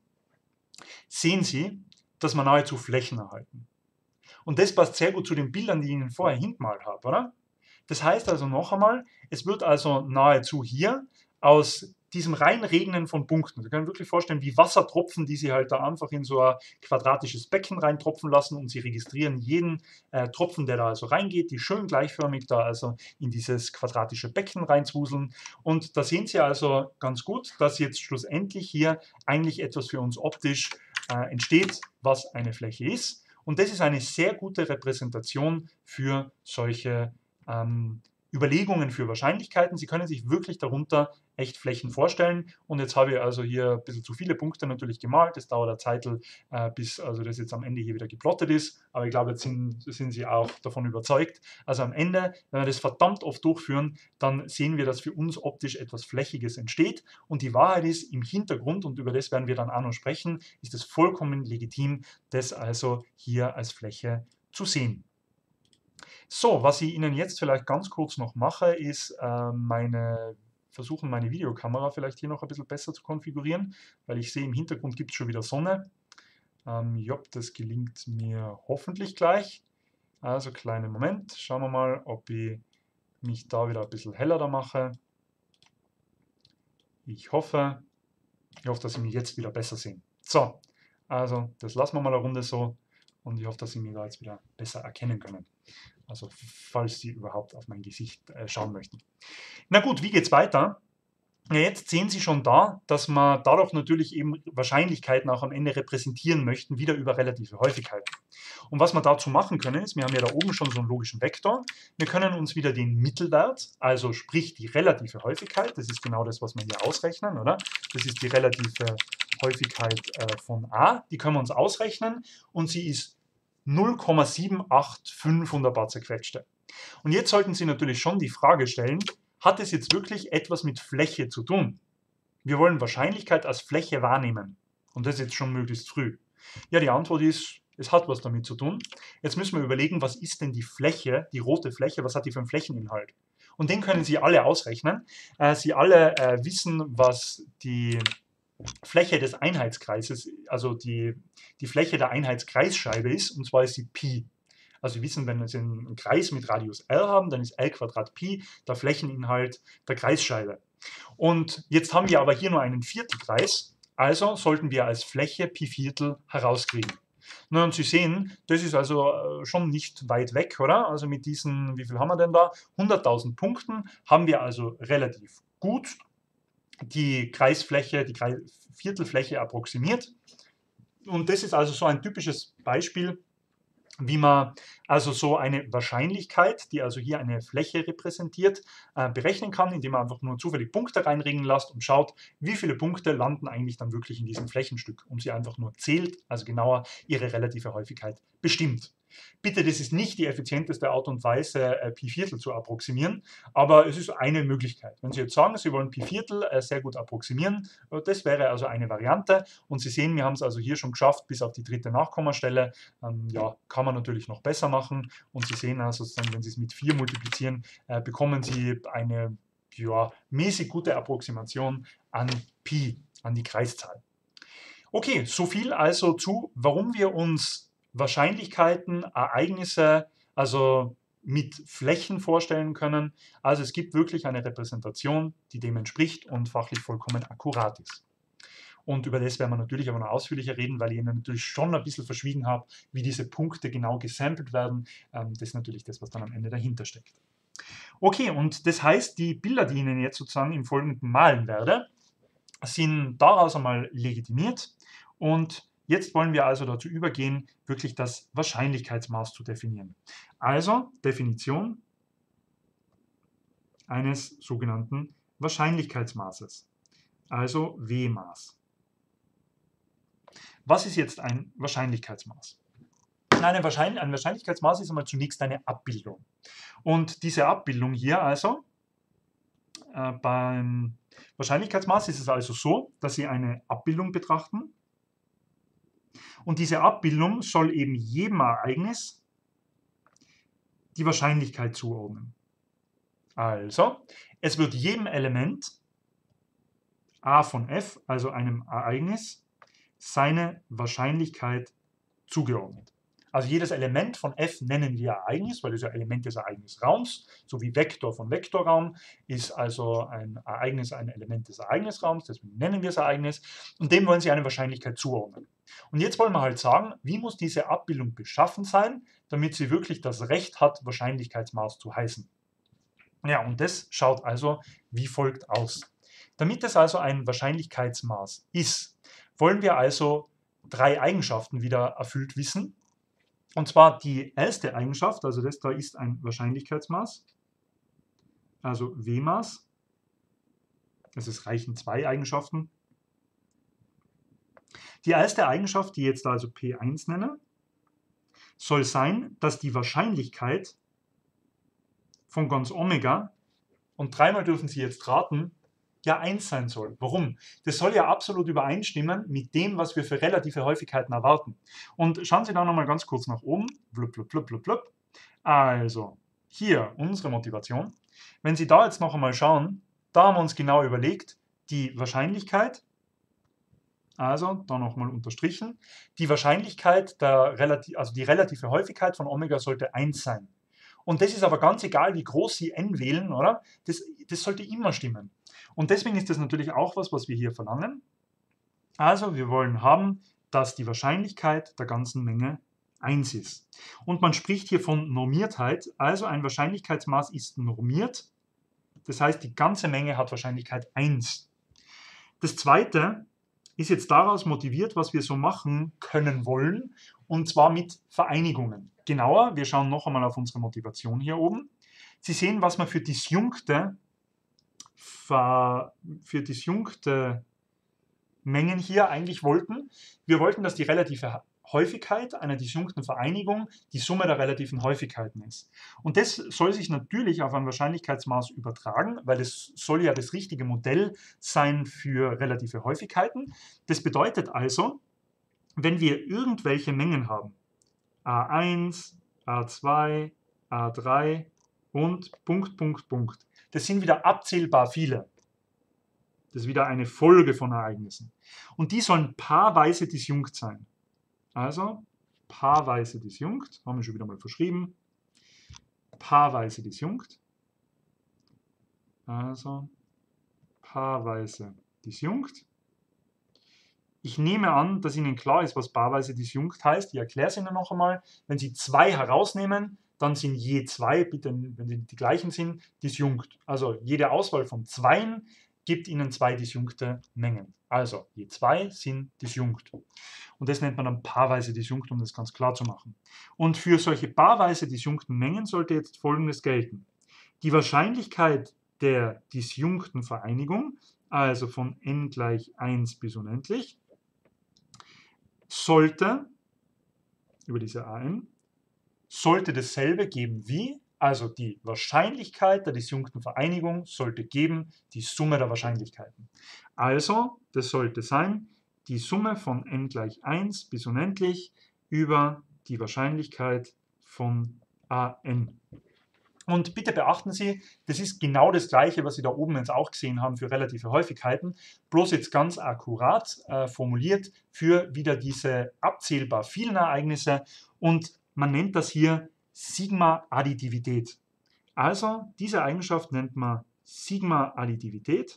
sehen Sie, dass wir nahezu Flächen erhalten. Und das passt sehr gut zu den Bildern, die ich Ihnen vorher hingemalt habe, oder? Das heißt also noch einmal, es wird also nahezu hier aus diesem Reinregnen von Punkten, Sie können wirklich vorstellen, wie Wassertropfen, die Sie halt da einfach in so ein quadratisches Becken reintropfen lassen, und Sie registrieren jeden äh, Tropfen, der da also reingeht, die schön gleichförmig da also in dieses quadratische Becken reinzwuseln. Und da sehen Sie also ganz gut, dass jetzt schlussendlich hier eigentlich etwas für uns optisch äh, entsteht, was eine Fläche ist. Und das ist eine sehr gute Repräsentation für solche ähm, Überlegungen für Wahrscheinlichkeiten. Sie können sich wirklich darunter echt Flächen vorstellen. Und jetzt habe ich also hier ein bisschen zu viele Punkte natürlich gemalt. Das dauert eine Zeit, äh, bis also das jetzt am Ende hier wieder geplottet ist. Aber ich glaube, jetzt sind, sind Sie auch davon überzeugt. Also am Ende, wenn wir das verdammt oft durchführen, dann sehen wir, dass für uns optisch etwas Flächiges entsteht. Und die Wahrheit ist, im Hintergrund, und über das werden wir dann auch noch sprechen, ist es vollkommen legitim, das also hier als Fläche zu sehen. So, was ich Ihnen jetzt vielleicht ganz kurz noch mache, ist äh, meine, versuchen meine Videokamera vielleicht hier noch ein bisschen besser zu konfigurieren, weil ich sehe, im Hintergrund gibt es schon wieder Sonne. Ähm, ja, das gelingt mir hoffentlich gleich. Also, kleinen Moment, schauen wir mal, ob ich mich da wieder ein bisschen heller da mache. Ich hoffe, ich hoffe, dass Sie mich jetzt wieder besser sehen. So, also das lassen wir mal eine Runde so, und ich hoffe, dass Sie mich da jetzt wieder besser erkennen können. Also falls Sie überhaupt auf mein Gesicht äh, schauen möchten. Na gut, wie geht es weiter? Ja, jetzt sehen Sie schon da, dass wir dadurch natürlich eben Wahrscheinlichkeiten auch am Ende repräsentieren möchten, wieder über relative Häufigkeiten. Und was wir dazu machen können, ist, wir haben ja da oben schon so einen logischen Vektor. Wir können uns wieder den Mittelwert, also sprich die relative Häufigkeit, das ist genau das, was wir hier ausrechnen, oder? Das ist die relative Häufigkeit äh, von a, die können wir uns ausrechnen, und sie ist null Komma sieben acht fünf und ein paar zerquetschte. Und jetzt sollten Sie natürlich schon die Frage stellen, hat es jetzt wirklich etwas mit Fläche zu tun? Wir wollen Wahrscheinlichkeit als Fläche wahrnehmen. Und das jetzt schon möglichst früh. Ja, die Antwort ist, es hat was damit zu tun. Jetzt müssen wir überlegen, was ist denn die Fläche, die rote Fläche, was hat die für einen Flächeninhalt? Und den können Sie alle ausrechnen. Äh, Sie alle äh, wissen, was die Fläche des Einheitskreises, also die, die Fläche der Einheitskreisscheibe ist, und zwar ist sie Pi. Also Sie wissen, wenn Sie einen Kreis mit Radius L haben, dann ist L Quadrat Pi der Flächeninhalt der Kreisscheibe. Und jetzt haben wir aber hier nur einen Viertelkreis, also sollten wir als Fläche Pi Viertel herauskriegen. Na, und Sie sehen, das ist also schon nicht weit weg, oder? Also mit diesen, wie viel haben wir denn da? hunderttausend Punkten haben wir also relativ gut die Kreisfläche, die Kreis Viertelfläche approximiert. Und das ist also so ein typisches Beispiel, wie man also so eine Wahrscheinlichkeit, die also hier eine Fläche repräsentiert, äh, berechnen kann, indem man einfach nur zufällig Punkte reinringen lässt und schaut, wie viele Punkte landen eigentlich dann wirklich in diesem Flächenstück und sie einfach nur zählt, also genauer ihre relative Häufigkeit bestimmt. Bitte, das ist nicht die effizienteste Art und Weise, äh, Pi Viertel zu approximieren, aber es ist eine Möglichkeit. Wenn Sie jetzt sagen, Sie wollen Pi Viertel äh, sehr gut approximieren, äh, das wäre also eine Variante. Und Sie sehen, wir haben es also hier schon geschafft, bis auf die dritte Nachkommastelle. Ähm, ja, kann man natürlich noch besser machen. Und Sie sehen also, wenn Sie es mit vier multiplizieren, äh, bekommen Sie eine ja, mäßig gute Approximation an Pi, an die Kreiszahl. Okay, so viel also zu, warum wir uns Wahrscheinlichkeiten, Ereignisse, also mit Flächen vorstellen können. Also es gibt wirklich eine Repräsentation, die dem entspricht und fachlich vollkommen akkurat ist. Und über das werden wir natürlich aber noch ausführlicher reden, weil ich Ihnen natürlich schon ein bisschen verschwiegen habe, wie diese Punkte genau gesampelt werden. Das ist natürlich das, was dann am Ende dahinter steckt. Okay, und das heißt, die Bilder, die ich Ihnen jetzt sozusagen im Folgenden malen werde, sind daraus einmal legitimiert. Und jetzt wollen wir also dazu übergehen, wirklich das Wahrscheinlichkeitsmaß zu definieren. Also Definition eines sogenannten Wahrscheinlichkeitsmaßes, also W-Maß. Was ist jetzt ein Wahrscheinlichkeitsmaß? Eine Wahrscheinlich- ein Wahrscheinlichkeitsmaß ist einmal zunächst eine Abbildung. Und diese Abbildung hier also, äh, beim Wahrscheinlichkeitsmaß ist es also so, dass Sie eine Abbildung betrachten. Und diese Abbildung soll eben jedem Ereignis die Wahrscheinlichkeit zuordnen. Also, es wird jedem Element a von f, also einem Ereignis, seine Wahrscheinlichkeit zugeordnet. Also jedes Element von f nennen wir Ereignis, weil das ja Element des Ereignisraums, so wie Vektor von Vektorraum ist also ein Ereignis ein Element des Ereignisraums, deswegen nennen wir es Ereignis, und dem wollen Sie eine Wahrscheinlichkeit zuordnen. Und jetzt wollen wir halt sagen, wie muss diese Abbildung beschaffen sein, damit sie wirklich das Recht hat, Wahrscheinlichkeitsmaß zu heißen. Ja, und das schaut also wie folgt aus. Damit es also ein Wahrscheinlichkeitsmaß ist, wollen wir also drei Eigenschaften wieder erfüllt wissen. Und zwar die erste Eigenschaft, also das da ist ein Wahrscheinlichkeitsmaß, also W-Maß. Also es reichen zwei Eigenschaften. Die erste Eigenschaft, die ich jetzt also P eins nenne, soll sein, dass die Wahrscheinlichkeit von ganz Omega, und dreimal dürfen Sie jetzt raten, ja eins sein soll. Warum? Das soll ja absolut übereinstimmen mit dem, was wir für relative Häufigkeiten erwarten. Und schauen Sie da nochmal ganz kurz nach oben. Blub, blub, blub, blub, blub. Also, hier unsere Motivation. Wenn Sie da jetzt noch einmal schauen, da haben wir uns genau überlegt, die Wahrscheinlichkeit, also da nochmal unterstrichen, die Wahrscheinlichkeit, der Relati also die relative Häufigkeit von Omega sollte eins sein. Und das ist aber ganz egal, wie groß Sie n wählen, oder? Das, das sollte immer stimmen. Und deswegen ist das natürlich auch was, was wir hier verlangen. Also wir wollen haben, dass die Wahrscheinlichkeit der ganzen Menge eins ist. Und man spricht hier von Normiertheit, also ein Wahrscheinlichkeitsmaß ist normiert. Das heißt, die ganze Menge hat Wahrscheinlichkeit eins. Das zweite ist jetzt daraus motiviert, was wir so machen können wollen, und zwar mit Vereinigungen. Genauer, wir schauen noch einmal auf unsere Motivation hier oben. Sie sehen, was wir für disjunkte, für disjunkte Mengen hier eigentlich wollten. Wir wollten, dass die relative Häufigkeit einer disjunkten Vereinigung die Summe der relativen Häufigkeiten ist. Und das soll sich natürlich auf ein Wahrscheinlichkeitsmaß übertragen, weil es soll ja das richtige Modell sein für relative Häufigkeiten. Das bedeutet also, wenn wir irgendwelche Mengen haben, a eins, a zwei, a drei und Punkt, Punkt, Punkt, das sind wieder abzählbar viele. Das ist wieder eine Folge von Ereignissen. Und die sollen paarweise disjunkt sein. Also paarweise disjunkt, haben wir schon wieder mal verschrieben. Paarweise disjunkt. Also paarweise disjunkt. Ich nehme an, dass Ihnen klar ist, was paarweise disjunkt heißt. Ich erkläre es Ihnen noch einmal. Wenn Sie zwei herausnehmen, dann sind je zwei, bitte, wenn sie die gleichen sind, disjunkt. Also jede Auswahl von zweien gibt Ihnen zwei disjunkte Mengen. Also je zwei sind disjunkt. Und das nennt man dann paarweise disjunkt, um das ganz klar zu machen. Und für solche paarweise disjunkten Mengen sollte jetzt Folgendes gelten. Die Wahrscheinlichkeit der disjunkten Vereinigung, also von n gleich eins bis unendlich, sollte, über diese an, sollte dasselbe geben wie, also die Wahrscheinlichkeit der disjunkten Vereinigung sollte geben die Summe der Wahrscheinlichkeiten. Also, das sollte sein, die Summe von n gleich eins bis unendlich über die Wahrscheinlichkeit von an. Und bitte beachten Sie, das ist genau das Gleiche, was Sie da oben jetzt auch gesehen haben für relative Häufigkeiten, bloß jetzt ganz akkurat äh, formuliert für wieder diese abzählbar vielen Ereignisse, und man nennt das hier Sigma-Additivität. Also diese Eigenschaft nennt man Sigma-Additivität.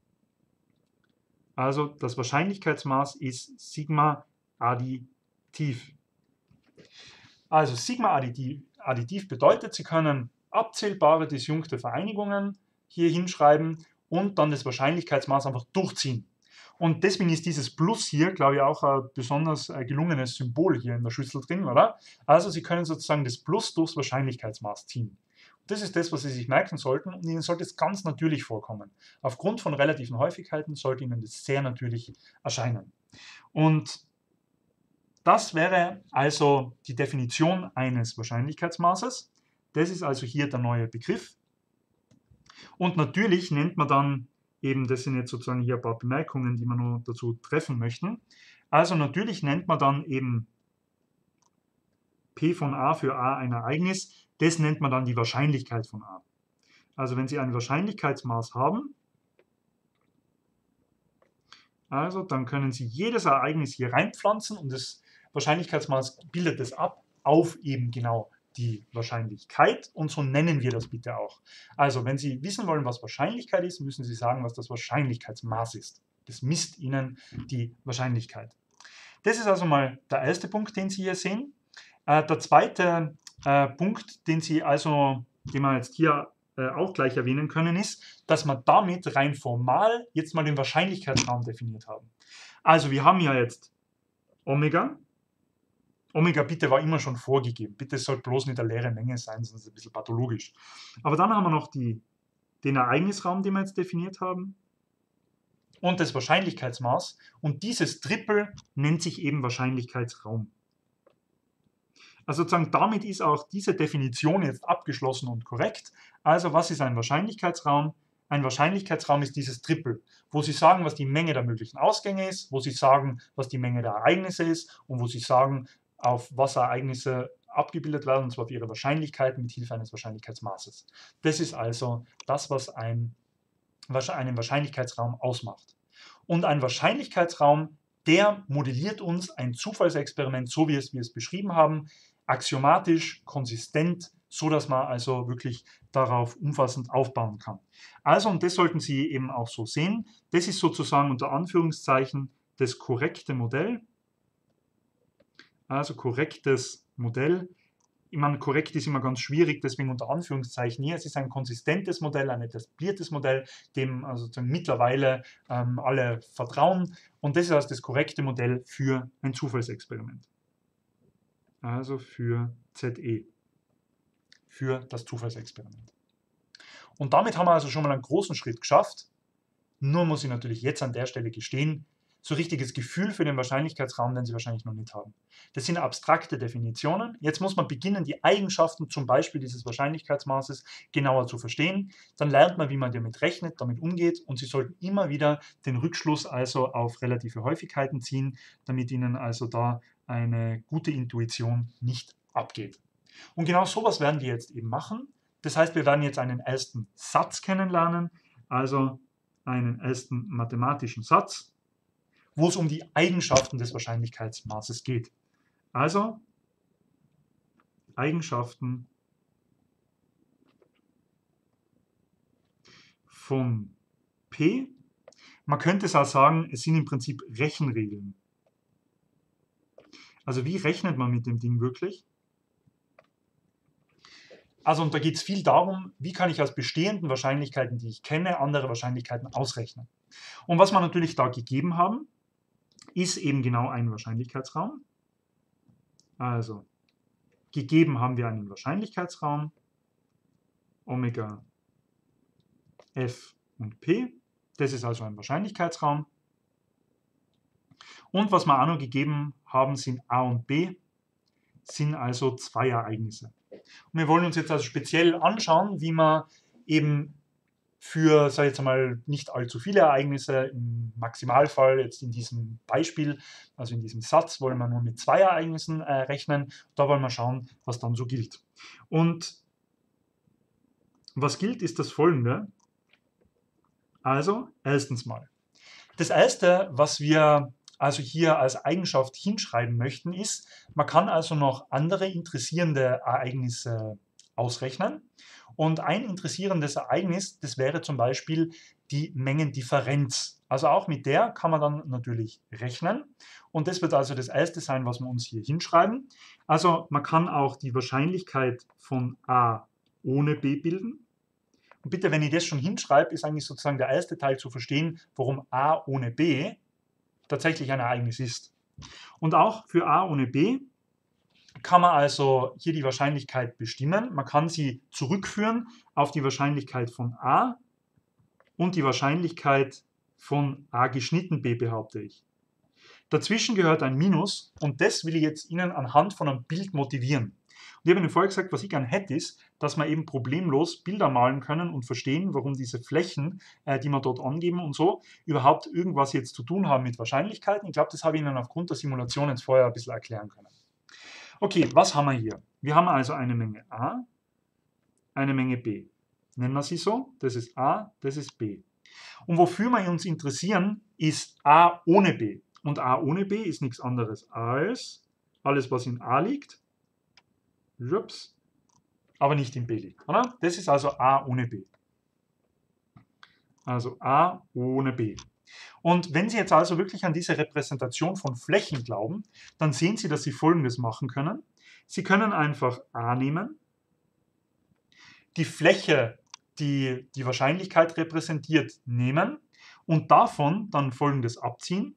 Also das Wahrscheinlichkeitsmaß ist Sigma-additiv. Also Sigma-additiv bedeutet, Sie können abzählbare disjunkte Vereinigungen hier hinschreiben und dann das Wahrscheinlichkeitsmaß einfach durchziehen. Und deswegen ist dieses Plus hier, glaube ich, auch ein besonders gelungenes Symbol hier in der Schüssel drin, oder? Also Sie können sozusagen das Plus durchs Wahrscheinlichkeitsmaß ziehen. Das ist das, was Sie sich merken sollten, und Ihnen sollte es ganz natürlich vorkommen. Aufgrund von relativen Häufigkeiten sollte Ihnen das sehr natürlich erscheinen. Und das wäre also die Definition eines Wahrscheinlichkeitsmaßes. Das ist also hier der neue Begriff. Und natürlich nennt man dann eben, das sind jetzt sozusagen hier ein paar Bemerkungen, die wir noch dazu treffen möchten. Also natürlich nennt man dann eben P von A für A ein Ereignis. Das nennt man dann die Wahrscheinlichkeit von A. Also wenn Sie ein Wahrscheinlichkeitsmaß haben, also dann können Sie jedes Ereignis hier reinpflanzen und das Wahrscheinlichkeitsmaß bildet das ab auf eben genau die Wahrscheinlichkeit, und so nennen wir das bitte auch. Also wenn Sie wissen wollen, was Wahrscheinlichkeit ist, müssen Sie sagen, was das Wahrscheinlichkeitsmaß ist. Das misst Ihnen die Wahrscheinlichkeit. Das ist also mal der erste Punkt, den Sie hier sehen. Äh, der zweite äh, Punkt, den Sie also, den wir jetzt hier äh, auch gleich erwähnen können, ist, dass wir damit rein formal jetzt mal den Wahrscheinlichkeitsraum definiert haben. Also wir haben ja jetzt Omega. Omega bitte war immer schon vorgegeben. Bitte, es soll bloß nicht eine leere Menge sein, sonst ist es ein bisschen pathologisch. Aber dann haben wir noch die, den Ereignisraum, den wir jetzt definiert haben, und das Wahrscheinlichkeitsmaß. Und dieses Triple nennt sich eben Wahrscheinlichkeitsraum. Also sozusagen damit ist auch diese Definition jetzt abgeschlossen und korrekt. Also was ist ein Wahrscheinlichkeitsraum? Ein Wahrscheinlichkeitsraum ist dieses Triple, wo Sie sagen, was die Menge der möglichen Ausgänge ist, wo Sie sagen, was die Menge der Ereignisse ist und wo Sie sagen, auf was Ereignisse abgebildet werden, und zwar auf ihre Wahrscheinlichkeiten mit Hilfe eines Wahrscheinlichkeitsmaßes. Das ist also das, was ein, einen Wahrscheinlichkeitsraum ausmacht. Und ein Wahrscheinlichkeitsraum, der modelliert uns ein Zufallsexperiment, so wie es wir es beschrieben haben, axiomatisch, konsistent, so dass man also wirklich darauf umfassend aufbauen kann. Also, und das sollten Sie eben auch so sehen, das ist sozusagen unter Anführungszeichen das korrekte Modell. Also korrektes Modell. Ich meine, korrekt ist immer ganz schwierig, deswegen unter Anführungszeichen hier. Es ist ein konsistentes Modell, ein etabliertes Modell, dem also mittlerweile ähm, alle vertrauen. Und das ist also das korrekte Modell für ein Zufallsexperiment. Also für Z E. Für das Zufallsexperiment. Und damit haben wir also schon mal einen großen Schritt geschafft. Nur muss ich natürlich jetzt an der Stelle gestehen, so richtiges Gefühl für den Wahrscheinlichkeitsraum, den Sie wahrscheinlich noch nicht haben. Das sind abstrakte Definitionen. Jetzt muss man beginnen, die Eigenschaften zum Beispiel dieses Wahrscheinlichkeitsmaßes genauer zu verstehen. Dann lernt man, wie man damit rechnet, damit umgeht, und Sie sollten immer wieder den Rückschluss also auf relative Häufigkeiten ziehen, damit Ihnen also da eine gute Intuition nicht abgeht. Und genau sowas werden wir jetzt eben machen. Das heißt, wir werden jetzt einen ersten Satz kennenlernen, also einen ersten mathematischen Satz, wo es um die Eigenschaften des Wahrscheinlichkeitsmaßes geht. Also Eigenschaften von P. Man könnte es auch sagen, es sind im Prinzip Rechenregeln. Also wie rechnet man mit dem Ding wirklich? Also und da geht es viel darum, wie kann ich aus bestehenden Wahrscheinlichkeiten, die ich kenne, andere Wahrscheinlichkeiten ausrechnen. Und was wir natürlich da gegeben haben, ist eben genau ein Wahrscheinlichkeitsraum. Also gegeben haben wir einen Wahrscheinlichkeitsraum, Omega, F und P. Das ist also ein Wahrscheinlichkeitsraum. Und was wir auch noch gegeben haben, sind A und B, sind also zwei Ereignisse. Und wir wollen uns jetzt also speziell anschauen, wie man eben für, sag ich jetzt mal, nicht allzu viele Ereignisse, im Maximalfall jetzt in diesem Beispiel, also in diesem Satz, wollen wir nur mit zwei Ereignissen äh, rechnen. Da wollen wir schauen, was dann so gilt. Und was gilt, ist das Folgende. Also, erstens mal. Das Erste, was wir also hier als Eigenschaft hinschreiben möchten, ist, man kann also noch andere interessierende Ereignisse ausrechnen. Und ein interessierendes Ereignis, das wäre zum Beispiel die Mengendifferenz. Also auch mit der kann man dann natürlich rechnen. Und das wird also das Erste sein, was wir uns hier hinschreiben. Also man kann auch die Wahrscheinlichkeit von A ohne B bilden. Und bitte, wenn ich das schon hinschreibe, ist eigentlich sozusagen der erste Teil zu verstehen, warum A ohne B tatsächlich ein Ereignis ist. Und auch für A ohne B kann man also hier die Wahrscheinlichkeit bestimmen. Man kann sie zurückführen auf die Wahrscheinlichkeit von A und die Wahrscheinlichkeit von A geschnitten B, behaupte ich. Dazwischen gehört ein Minus, und das will ich jetzt Ihnen anhand von einem Bild motivieren. Und ich habe Ihnen vorher gesagt, was ich gerne hätte, ist, dass wir eben problemlos Bilder malen können und verstehen, warum diese Flächen, äh, die wir dort angeben und so, überhaupt irgendwas jetzt zu tun haben mit Wahrscheinlichkeiten. Ich glaube, das habe ich Ihnen aufgrund der Simulation jetzt vorher ein bisschen erklären können. Okay, was haben wir hier? Wir haben also eine Menge A, eine Menge B. Nennen wir sie so, das ist A, das ist B. Und wofür wir uns interessieren, ist A ohne B. Und A ohne B ist nichts anderes als alles, was in A liegt, ups, aber nicht in B liegt. Oder? Das ist also A ohne B. Also A ohne B. Und wenn Sie jetzt also wirklich an diese Repräsentation von Flächen glauben, dann sehen Sie, dass Sie Folgendes machen können. Sie können einfach A nehmen, die Fläche, die die Wahrscheinlichkeit repräsentiert, nehmen und davon dann Folgendes abziehen.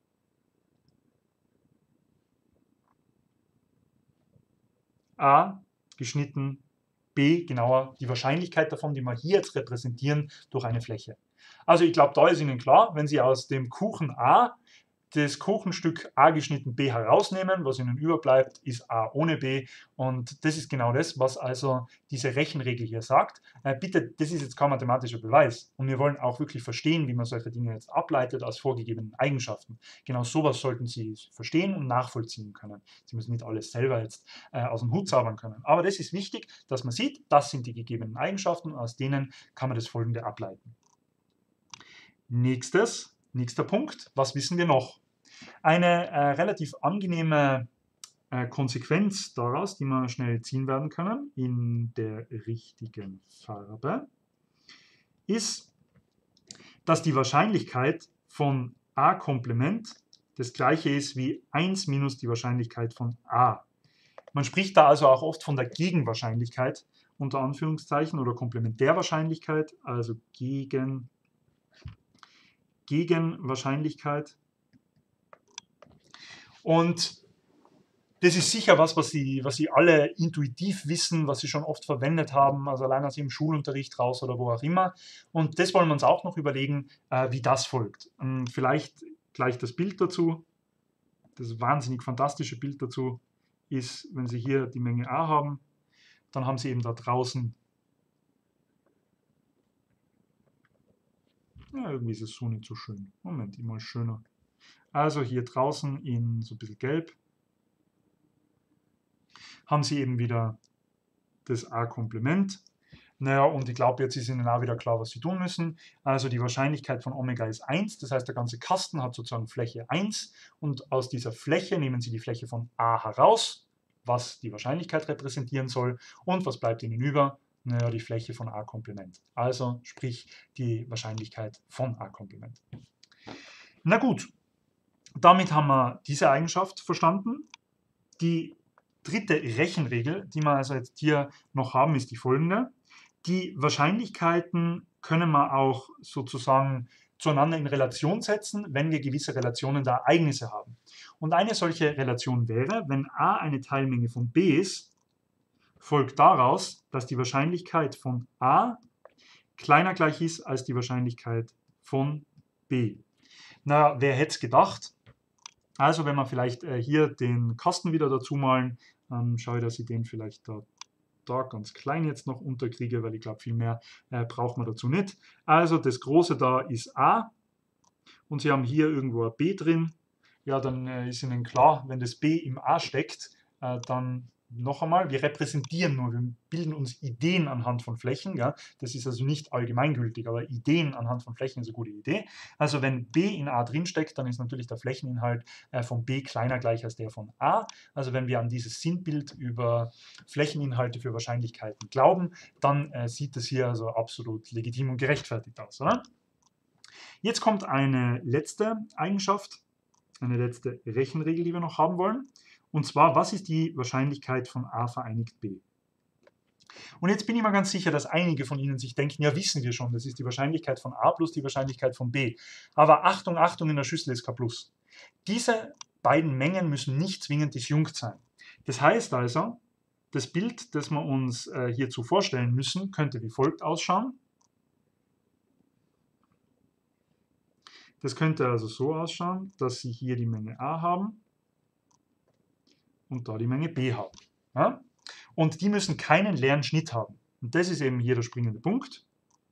A geschnitten B, genauer die Wahrscheinlichkeit davon, die wir hier jetzt repräsentieren, durch eine Fläche. Also ich glaube, da ist Ihnen klar, wenn Sie aus dem Kuchen A das Kuchenstück A geschnitten B herausnehmen, was Ihnen überbleibt, ist A ohne B, und das ist genau das, was also diese Rechenregel hier sagt. Äh, bitte, das ist jetzt kein mathematischer Beweis, und wir wollen auch wirklich verstehen, wie man solche Dinge jetzt ableitet aus vorgegebenen Eigenschaften. Genau sowas sollten Sie verstehen und nachvollziehen können. Sie müssen nicht alles selber jetzt äh, aus dem Hut zaubern können, aber das ist wichtig, dass man sieht, das sind die gegebenen Eigenschaften, und aus denen kann man das Folgende ableiten. Nächstes, nächster Punkt, was wissen wir noch? Eine äh, relativ angenehme äh, Konsequenz daraus, die wir schnell ziehen werden können, in der richtigen Farbe, ist, dass die Wahrscheinlichkeit von A Komplement das gleiche ist wie eins minus die Wahrscheinlichkeit von A. Man spricht da also auch oft von der Gegenwahrscheinlichkeit, unter Anführungszeichen, oder Komplementärwahrscheinlichkeit, also gegen, Gegenwahrscheinlichkeit. Und das ist sicher was, was Sie, was Sie alle intuitiv wissen, was Sie schon oft verwendet haben, also allein aus Ihrem Schulunterricht raus oder wo auch immer. Und das wollen wir uns auch noch überlegen, äh, wie das folgt. Und vielleicht gleich das Bild dazu. Das wahnsinnig fantastische Bild dazu ist, wenn Sie hier die Menge A haben, dann haben Sie eben da draußen, ja, irgendwie ist es so nicht so schön. Moment, ich mal schöner. Also hier draußen in so ein bisschen gelb haben Sie eben wieder das A-Komplement. Naja, und ich glaube, jetzt ist Ihnen auch wieder klar, was Sie tun müssen. Also die Wahrscheinlichkeit von Omega ist eins, das heißt, der ganze Kasten hat sozusagen Fläche eins und aus dieser Fläche nehmen Sie die Fläche von A heraus, was die Wahrscheinlichkeit repräsentieren soll, und was bleibt Ihnen über? Naja, die Fläche von A-Komplement. Also sprich die Wahrscheinlichkeit von A-Komplement. Na gut, damit haben wir diese Eigenschaft verstanden. Die dritte Rechenregel, die wir also jetzt hier noch haben, ist die folgende. Die Wahrscheinlichkeiten können wir auch sozusagen zueinander in Relation setzen, wenn wir gewisse Relationen der Ereignisse haben. Und eine solche Relation wäre, wenn A eine Teilmenge von B ist, folgt daraus, dass die Wahrscheinlichkeit von A kleiner gleich ist als die Wahrscheinlichkeit von B. Na, wer hätte es gedacht? Also wenn wir vielleicht äh, hier den Kasten wieder dazu malen, ähm, schaue ich, dass ich den vielleicht da, da ganz klein jetzt noch unterkriege, weil ich glaube, viel mehr äh, braucht man dazu nicht. Also das große da ist A und Sie haben hier irgendwo ein B drin. Ja, dann äh, ist Ihnen klar, wenn das B im A steckt, äh, dann noch einmal, wir repräsentieren nur, wir bilden uns Ideen anhand von Flächen. Ja? Das ist also nicht allgemeingültig, aber Ideen anhand von Flächen ist eine gute Idee. Also wenn B in A drinsteckt, dann ist natürlich der Flächeninhalt äh, von B kleiner gleich als der von A. Also wenn wir an dieses Sinnbild über Flächeninhalte für Wahrscheinlichkeiten glauben, dann äh, sieht das hier also absolut legitim und gerechtfertigt aus, oder? Jetzt kommt eine letzte Eigenschaft, eine letzte Rechenregel, die wir noch haben wollen. Und zwar, was ist die Wahrscheinlichkeit von A vereinigt B? Und jetzt bin ich mir ganz sicher, dass einige von Ihnen sich denken, ja, wissen wir schon, das ist die Wahrscheinlichkeit von A plus die Wahrscheinlichkeit von B. Aber Achtung, Achtung, in der Schüssel ist kein Plus. Diese beiden Mengen müssen nicht zwingend disjunkt sein. Das heißt also, das Bild, das wir uns äh, hierzu vorstellen müssen, könnte wie folgt ausschauen. Das könnte also so ausschauen, dass Sie hier die Menge A haben und da die Menge B haben. Ja? Und die müssen keinen leeren Schnitt haben. Und das ist eben hier der springende Punkt.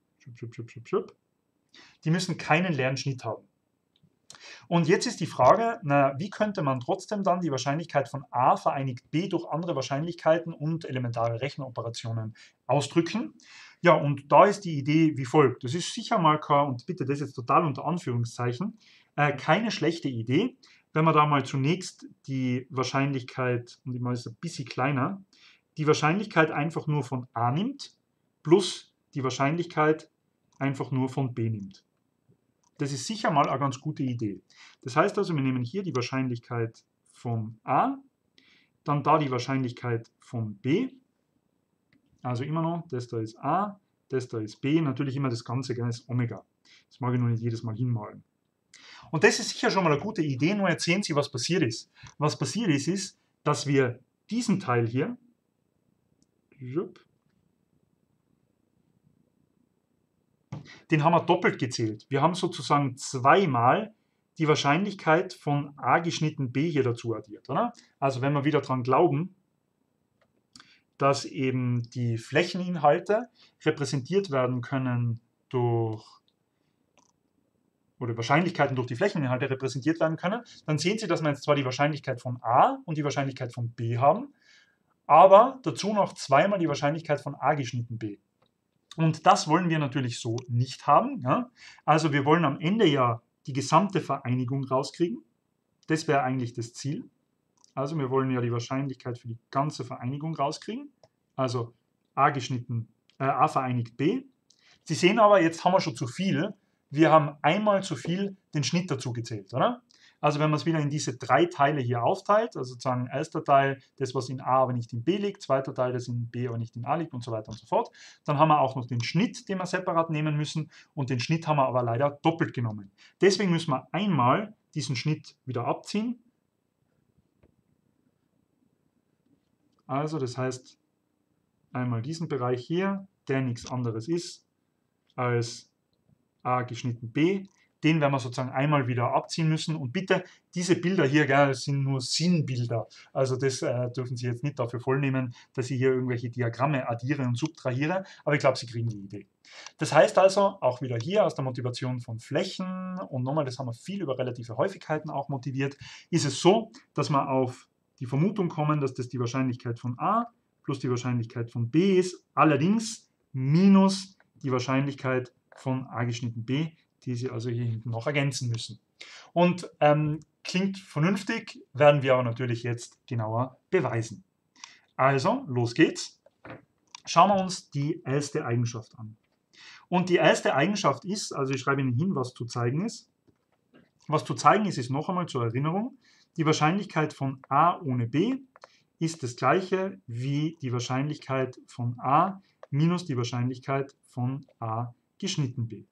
Die müssen keinen leeren Schnitt haben. Und jetzt ist die Frage, na, wie könnte man trotzdem dann die Wahrscheinlichkeit von A vereinigt B durch andere Wahrscheinlichkeiten und elementare Rechenoperationen ausdrücken? Ja, und da ist die Idee wie folgt. Das ist sicher mal, und bitte das jetzt total unter Anführungszeichen, äh, keine schlechte Idee, wenn man da mal zunächst die Wahrscheinlichkeit, und ich mache es ein bisschen kleiner, die Wahrscheinlichkeit einfach nur von A nimmt, plus die Wahrscheinlichkeit einfach nur von B nimmt. Das ist sicher mal eine ganz gute Idee. Das heißt also, wir nehmen hier die Wahrscheinlichkeit von A, dann da die Wahrscheinlichkeit von B, also immer noch, das da ist A, das da ist B, natürlich immer das Ganze, das ist Omega. Das mag ich nur nicht jedes Mal hinmalen. Und das ist sicher schon mal eine gute Idee, nur jetzt sehen Sie, was passiert ist. Was passiert ist, ist, dass wir diesen Teil hier, den haben wir doppelt gezählt. Wir haben sozusagen zweimal die Wahrscheinlichkeit von A geschnitten B hier dazu addiert, oder? Also wenn wir wieder daran glauben, dass eben die Flächeninhalte repräsentiert werden können durch, oder Wahrscheinlichkeiten durch die Flächeninhalte repräsentiert werden können, dann sehen Sie, dass wir jetzt zwar die Wahrscheinlichkeit von A und die Wahrscheinlichkeit von B haben, aber dazu noch zweimal die Wahrscheinlichkeit von A geschnitten B. Und das wollen wir natürlich so nicht haben. Ja? Also wir wollen am Ende ja die gesamte Vereinigung rauskriegen. Das wäre eigentlich das Ziel. Also wir wollen ja die Wahrscheinlichkeit für die ganze Vereinigung rauskriegen. Also A geschnitten, äh, A vereinigt B. Sie sehen aber, jetzt haben wir schon zu viel. Wir haben einmal zu viel den Schnitt dazu gezählt, oder? Also wenn man es wieder in diese drei Teile hier aufteilt, also sozusagen erster Teil, das was in A aber nicht in B liegt, zweiter Teil, das in B aber nicht in A liegt und so weiter und so fort, dann haben wir auch noch den Schnitt, den wir separat nehmen müssen, und den Schnitt haben wir aber leider doppelt genommen. Deswegen müssen wir einmal diesen Schnitt wieder abziehen. Also das heißt, einmal diesen Bereich hier, der nichts anderes ist als A geschnitten B, den werden wir sozusagen einmal wieder abziehen müssen. Und bitte, diese Bilder hier, gell, das sind nur Sinnbilder. Also das äh, dürfen Sie jetzt nicht dafür vollnehmen, dass ich hier irgendwelche Diagramme addiere und subtrahiere, aber ich glaube, Sie kriegen die Idee. Das heißt also, auch wieder hier aus der Motivation von Flächen, und nochmal, das haben wir viel über relative Häufigkeiten auch motiviert, ist es so, dass wir auf die Vermutung kommen, dass das die Wahrscheinlichkeit von A plus die Wahrscheinlichkeit von B ist, allerdings minus die Wahrscheinlichkeit von A geschnitten B, die Sie also hier hinten noch ergänzen müssen. Und ähm, klingt vernünftig, werden wir aber natürlich jetzt genauer beweisen. Also, los geht's. Schauen wir uns die erste Eigenschaft an. Und die erste Eigenschaft ist, also ich schreibe Ihnen hin, was zu zeigen ist. Was zu zeigen ist, ist noch einmal zur Erinnerung, die Wahrscheinlichkeit von A ohne B ist das gleiche wie die Wahrscheinlichkeit von A minus die Wahrscheinlichkeit von A geschnitten B.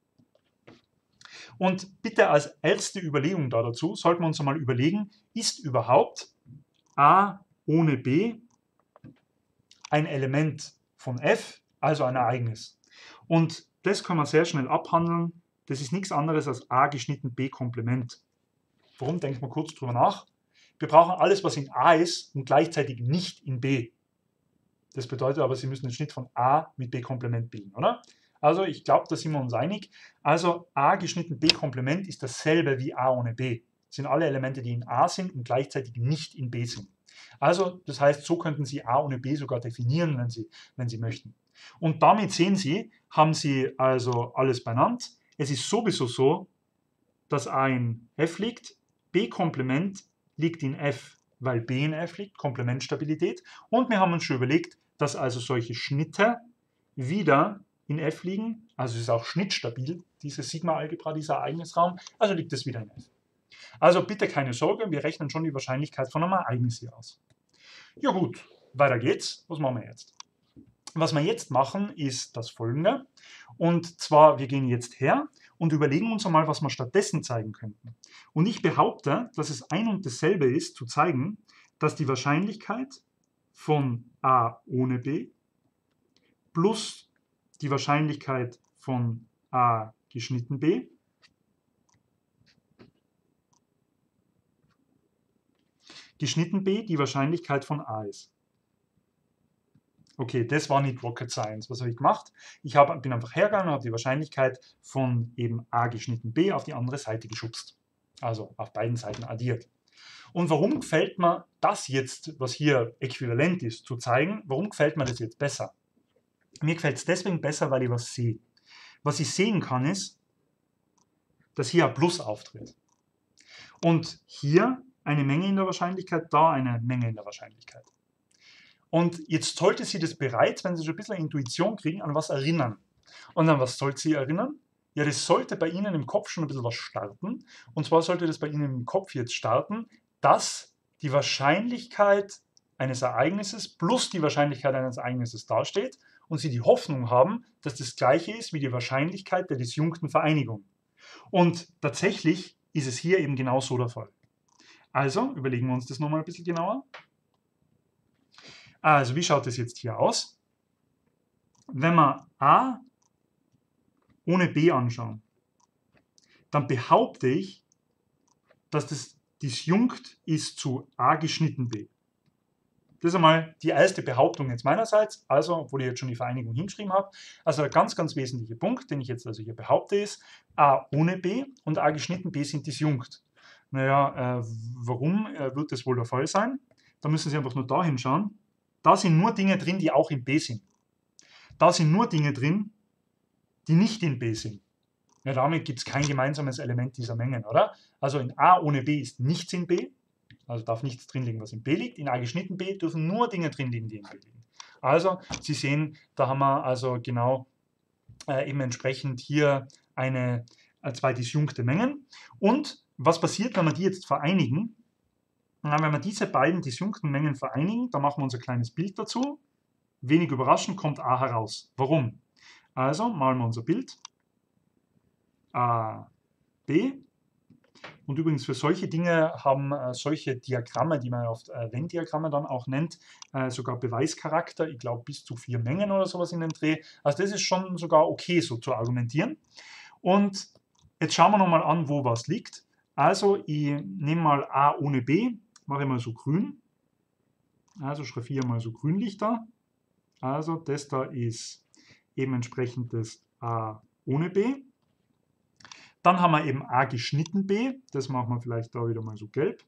Und bitte als erste Überlegung da dazu, sollten wir uns einmal überlegen, ist überhaupt A ohne B ein Element von F, also ein Ereignis? Und das kann man sehr schnell abhandeln. Das ist nichts anderes als A geschnitten B Komplement. Warum? Denkt mal kurz drüber nach. Wir brauchen alles, was in A ist und gleichzeitig nicht in B. Das bedeutet aber, Sie müssen den Schnitt von A mit B Komplement bilden, oder? Also ich glaube, da sind wir uns einig. Also A geschnitten B Komplement ist dasselbe wie A ohne B. Das sind alle Elemente, die in A sind und gleichzeitig nicht in B sind. Also das heißt, so könnten Sie A ohne B sogar definieren, wenn Sie, wenn Sie möchten. Und damit sehen Sie, haben Sie also alles benannt. Es ist sowieso so, dass A in F liegt, B Komplement liegt in F, weil B in F liegt, Komplementstabilität. Und wir haben uns schon überlegt, dass also solche Schnitte wieder in F liegen. Also es ist auch schnittstabil, diese Sigma-Algebra, dieser Ereignisraum. Also liegt es wieder in F. Also bitte keine Sorge, wir rechnen schon die Wahrscheinlichkeit von einem Ereignis hier aus. Ja gut, weiter geht's. Was machen wir jetzt? Was wir jetzt machen, ist das Folgende. Und zwar, wir gehen jetzt her und überlegen uns einmal, was wir stattdessen zeigen könnten. Und ich behaupte, dass es ein und dasselbe ist, zu zeigen, dass die Wahrscheinlichkeit von A ohne B plus die Wahrscheinlichkeit von A geschnitten B geschnitten B die Wahrscheinlichkeit von A ist. Okay, das war nicht Rocket Science. Was habe ich gemacht? Ich hab, bin einfach hergegangen und habe die Wahrscheinlichkeit von eben A geschnitten B auf die andere Seite geschubst. Also auf beiden Seiten addiert. Und warum gefällt mir das jetzt, was hier äquivalent ist, zu zeigen, warum gefällt mir das jetzt besser? Mir gefällt es deswegen besser, weil ich was sehe. Was ich sehen kann, ist, dass hier ein Plus auftritt. Und hier eine Menge in der Wahrscheinlichkeit, da eine Menge in der Wahrscheinlichkeit. Und jetzt sollte Sie das bereits, wenn Sie schon ein bisschen Intuition kriegen, an was erinnern. Und an was sollte Sie erinnern? Ja, das sollte bei Ihnen im Kopf schon ein bisschen was starten. Und zwar sollte das bei Ihnen im Kopf jetzt starten, dass die Wahrscheinlichkeit eines Ereignisses plus die Wahrscheinlichkeit eines Ereignisses dasteht und Sie die Hoffnung haben, dass das gleiche ist wie die Wahrscheinlichkeit der disjunkten Vereinigung. Und tatsächlich ist es hier eben genau so der Fall. Also, überlegen wir uns das nochmal ein bisschen genauer. Also, wie schaut das jetzt hier aus? Wenn wir A ohne B anschauen, dann behaupte ich, dass das disjunkt ist zu A geschnitten B. Das ist einmal die erste Behauptung jetzt meinerseits, also obwohl ich jetzt schon die Vereinigung hingeschrieben habe. Also ein ganz, ganz wesentlicher Punkt, den ich jetzt also hier behaupte, ist, A ohne B und A geschnitten B sind disjunkt. Naja, äh, warum äh, wird das wohl der Fall sein? Da müssen Sie einfach nur da hinschauen. Da sind nur Dinge drin, die auch in B sind. Da sind nur Dinge drin, die nicht in B sind. Ja, damit gibt es kein gemeinsames Element dieser Mengen, oder? Also in A ohne B ist nichts in B, also darf nichts drin liegen, was in B liegt. In A geschnitten B dürfen nur Dinge drin liegen, die in B liegen. Also, Sie sehen, da haben wir also genau äh, eben entsprechend hier eine, äh, zwei disjunkte Mengen. Und was passiert, wenn wir die jetzt vereinigen? Na, wenn wir diese beiden disjunkten Mengen vereinigen, dann machen wir unser kleines Bild dazu. Wenig überraschend kommt A heraus. Warum? Also malen wir unser Bild. A, B. Und übrigens für solche Dinge haben äh, solche Diagramme, die man oft äh, Venn-Diagramme dann auch nennt, äh, sogar Beweischarakter. Ich glaube bis zu vier Mengen oder sowas in den Dreh. Also das ist schon sogar okay, so zu argumentieren. Und Jetzt schauen wir nochmal an, wo was liegt. Also ich nehme mal A ohne B, mache ich mal so grün. Also schraffiere mal so Grünlichter. Also das da ist eben entsprechend das A ohne B. Dann haben wir eben A geschnitten B. Das machen wir vielleicht da wieder mal so gelb.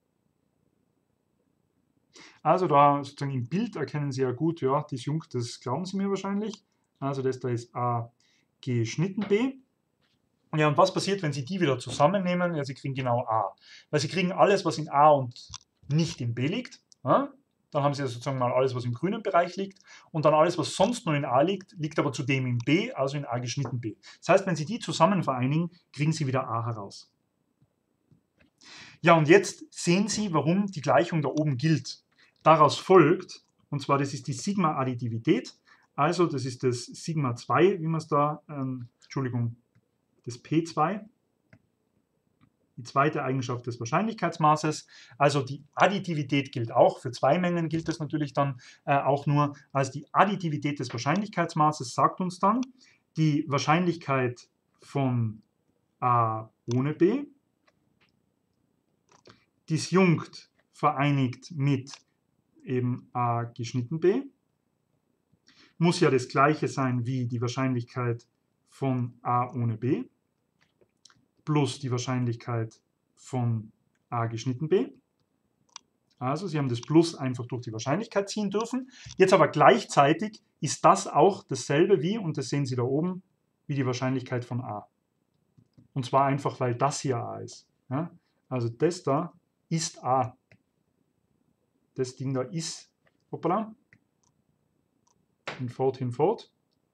Also da sozusagen im Bild erkennen Sie ja gut, ja, disjunkt, das glauben Sie mir wahrscheinlich. Also das da ist A geschnitten B. Ja, und was passiert, wenn Sie die wieder zusammennehmen? Ja, Sie kriegen genau A. Weil Sie kriegen alles, was in A und nicht in B liegt. Ja? Dann haben Sie ja sozusagen mal alles, was im grünen Bereich liegt. Und dann alles, was sonst nur in A liegt, liegt aber zudem in B, also in A geschnitten B. Das heißt, wenn Sie die zusammen vereinigen, kriegen Sie wieder A heraus. Ja, und jetzt sehen Sie, warum die Gleichung da oben gilt. Daraus folgt, und zwar das ist die Sigma-Additivität, also das ist das Sigma zwei, wie man es da, ähm, Entschuldigung, das P zwei, die zweite Eigenschaft des Wahrscheinlichkeitsmaßes. Also die Additivität gilt auch, für zwei Mengen gilt das natürlich dann äh, auch nur. Also die Additivität des Wahrscheinlichkeitsmaßes sagt uns dann, die Wahrscheinlichkeit von A ohne B, disjunkt vereinigt mit eben A geschnitten B, muss ja das gleiche sein wie die Wahrscheinlichkeit von A ohne B plus die Wahrscheinlichkeit von A geschnitten B. Also Sie haben das Plus einfach durch die Wahrscheinlichkeit ziehen dürfen. Jetzt aber gleichzeitig ist das auch dasselbe wie, und das sehen Sie da oben, wie die Wahrscheinlichkeit von A. Und zwar einfach, weil das hier A ist. Ja? Also das da ist A. Das Ding da ist, hoppala, hinfort, hinfort.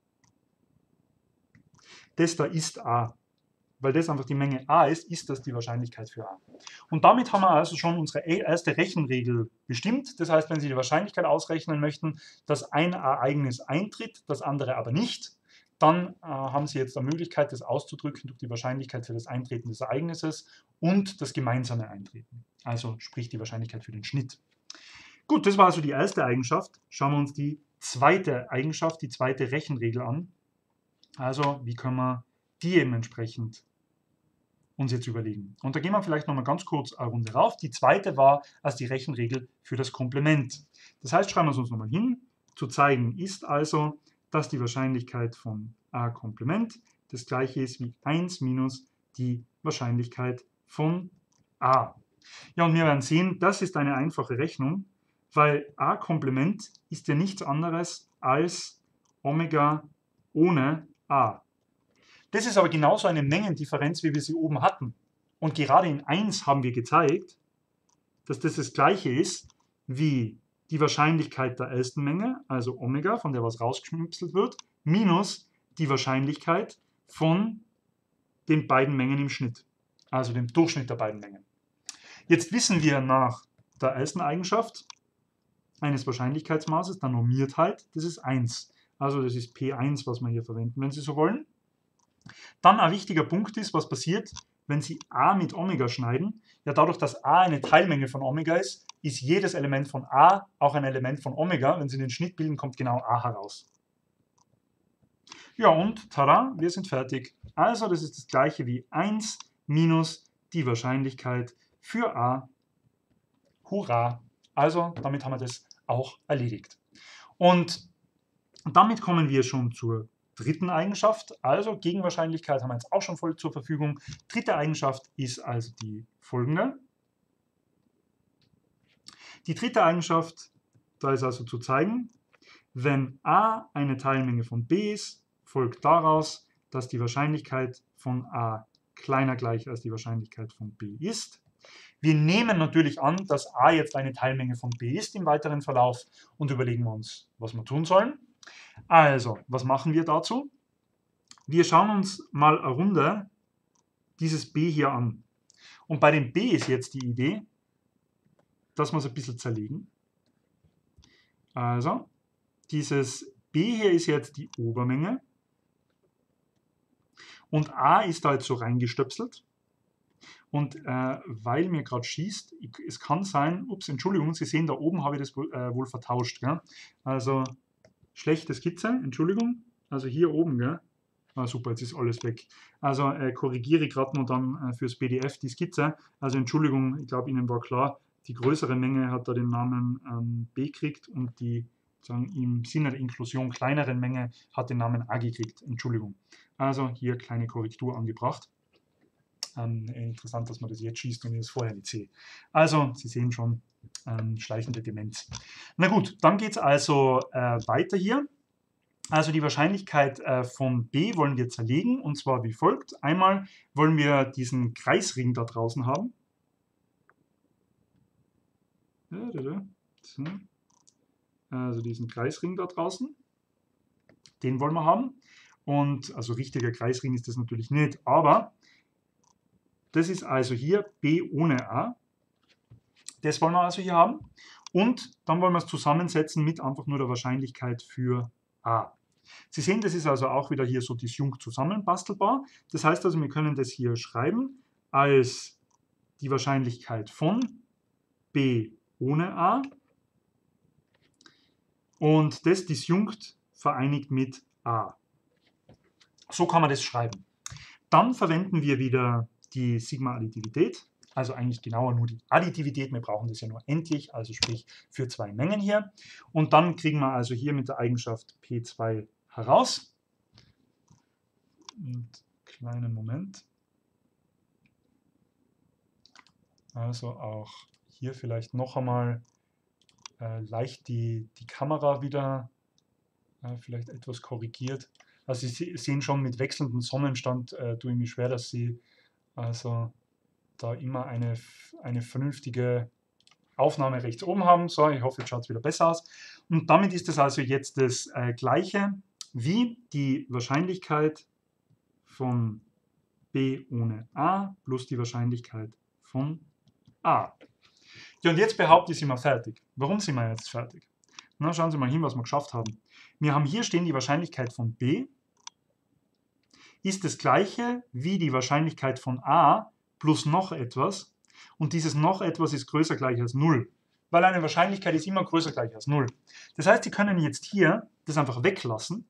Das da ist A. Weil das einfach die Menge A ist, ist das die Wahrscheinlichkeit für A. Und damit haben wir also schon unsere erste Rechenregel bestimmt. Das heißt, wenn Sie die Wahrscheinlichkeit ausrechnen möchten, dass ein Ereignis eintritt, das andere aber nicht, dann äh, haben Sie jetzt die Möglichkeit, das auszudrücken durch die Wahrscheinlichkeit für das Eintreten des Ereignisses und das gemeinsame Eintreten. Also sprich die Wahrscheinlichkeit für den Schnitt. Gut, das war also die erste Eigenschaft. Schauen wir uns die zweite Eigenschaft, die zweite Rechenregel an. Also wie können wir die eben entsprechend uns jetzt überlegen. Und da gehen wir vielleicht nochmal ganz kurz eine Runde rauf. Die zweite war als die Rechenregel für das Komplement. Das heißt, schreiben wir es uns nochmal hin. Zu zeigen ist also, dass die Wahrscheinlichkeit von A Komplement das gleiche ist wie eins minus die Wahrscheinlichkeit von A. Ja, und wir werden sehen, das ist eine einfache Rechnung, weil A Komplement ist ja nichts anderes als Omega ohne A. Das ist aber genauso eine Mengendifferenz, wie wir sie oben hatten. Und gerade in eins haben wir gezeigt, dass das das gleiche ist wie die Wahrscheinlichkeit der ersten Menge, also Omega, von der was rausgeschnipselt wird, minus die Wahrscheinlichkeit von den beiden Mengen im Schnitt, also dem Durchschnitt der beiden Mengen. Jetzt wissen wir nach der ersten Eigenschaft eines Wahrscheinlichkeitsmaßes, der Normiertheit, das ist eins. Also das ist P eins, was wir hier verwenden, wenn Sie so wollen. Dann ein wichtiger Punkt ist, was passiert, wenn Sie A mit Omega schneiden. Ja, dadurch, dass A eine Teilmenge von Omega ist, ist jedes Element von A auch ein Element von Omega. Wenn Sie den Schnitt bilden, kommt genau A heraus. Ja, und tada, wir sind fertig. Also, das ist das gleiche wie eins minus die Wahrscheinlichkeit für A. Hurra! Also, damit haben wir das auch erledigt. Und damit kommen wir schon zur dritten Eigenschaft. Also Gegenwahrscheinlichkeit haben wir jetzt auch schon voll zur Verfügung. Dritte Eigenschaft ist also die folgende. Die dritte Eigenschaft, da ist also zu zeigen, wenn A eine Teilmenge von B ist, folgt daraus, dass die Wahrscheinlichkeit von A kleiner gleich als die Wahrscheinlichkeit von B ist. Wir nehmen natürlich an, dass A jetzt eine Teilmenge von B ist im weiteren Verlauf und überlegen wir uns, was wir tun sollen. Also, was machen wir dazu? Wir schauen uns mal eine Runde dieses B hier an. Und bei dem B ist jetzt die Idee, dass wir es ein bisschen zerlegen. Also, dieses B hier ist jetzt die Obermenge. Und A ist da jetzt so reingestöpselt. Und äh, weil mir gerade schießt, ich, es kann sein, ups, Entschuldigung, Sie sehen, da oben habe ich das wohl, äh, wohl vertauscht. Gell? Also, schlechte Skizze, Entschuldigung. Also hier oben, gell? Ah, super, jetzt ist alles weg. Also äh, korrigiere gerade nur dann äh, fürs P D F die Skizze. Also Entschuldigung, ich glaube, Ihnen war klar, die größere Menge hat da den Namen ähm, B gekriegt und die sagen, im Sinne der Inklusion kleineren Menge hat den Namen A gekriegt. Entschuldigung. Also hier kleine Korrektur angebracht. Ähm, interessant, dass man das jetzt schießt und ich das vorher nicht sehe. Also, Sie sehen schon, ähm, schleichende Demenz. Na gut, dann geht es also äh, weiter hier. Also die Wahrscheinlichkeit äh, von B wollen wir zerlegen, und zwar wie folgt. Einmal wollen wir diesen Kreisring da draußen haben. Also diesen Kreisring da draußen. Den wollen wir haben. Und also richtiger Kreisring ist das natürlich nicht, aber das ist also hier B ohne A. Das wollen wir also hier haben. Und dann wollen wir es zusammensetzen mit einfach nur der Wahrscheinlichkeit für A. Sie sehen, das ist also auch wieder hier so disjunkt zusammenbastelbar. Das heißt also, wir können das hier schreiben als die Wahrscheinlichkeit von B ohne A und das disjunkt vereinigt mit A. So kann man das schreiben. Dann verwenden wir wieder die Sigma-Additivität, also eigentlich genauer nur die Additivität. Wir brauchen das ja nur endlich, also sprich für zwei Mengen hier. Und dann kriegen wir also hier mit der Eigenschaft P zwei heraus. Und kleinen Moment. Also auch hier vielleicht noch einmal äh, leicht die, die Kamera wieder äh, vielleicht etwas korrigiert. Also Sie sehen schon, mit wechselndem Sonnenstand äh, tue ich mich schwer, dass Sie also da immer eine, eine vernünftige Aufnahme rechts oben haben. So, ich hoffe, jetzt schaut es wieder besser aus. Und damit ist es also jetzt das äh, gleiche wie die Wahrscheinlichkeit von B ohne A plus die Wahrscheinlichkeit von A. Ja, und jetzt behaupte ich, sind wir fertig. Warum sind wir jetzt fertig? Na, schauen Sie mal hin, was wir geschafft haben. Wir haben hier stehen, die Wahrscheinlichkeit von B ist das gleiche wie die Wahrscheinlichkeit von A plus noch etwas. Und dieses noch etwas ist größer gleich als null. Weil eine Wahrscheinlichkeit ist immer größer gleich als null. Das heißt, Sie können jetzt hier das einfach weglassen.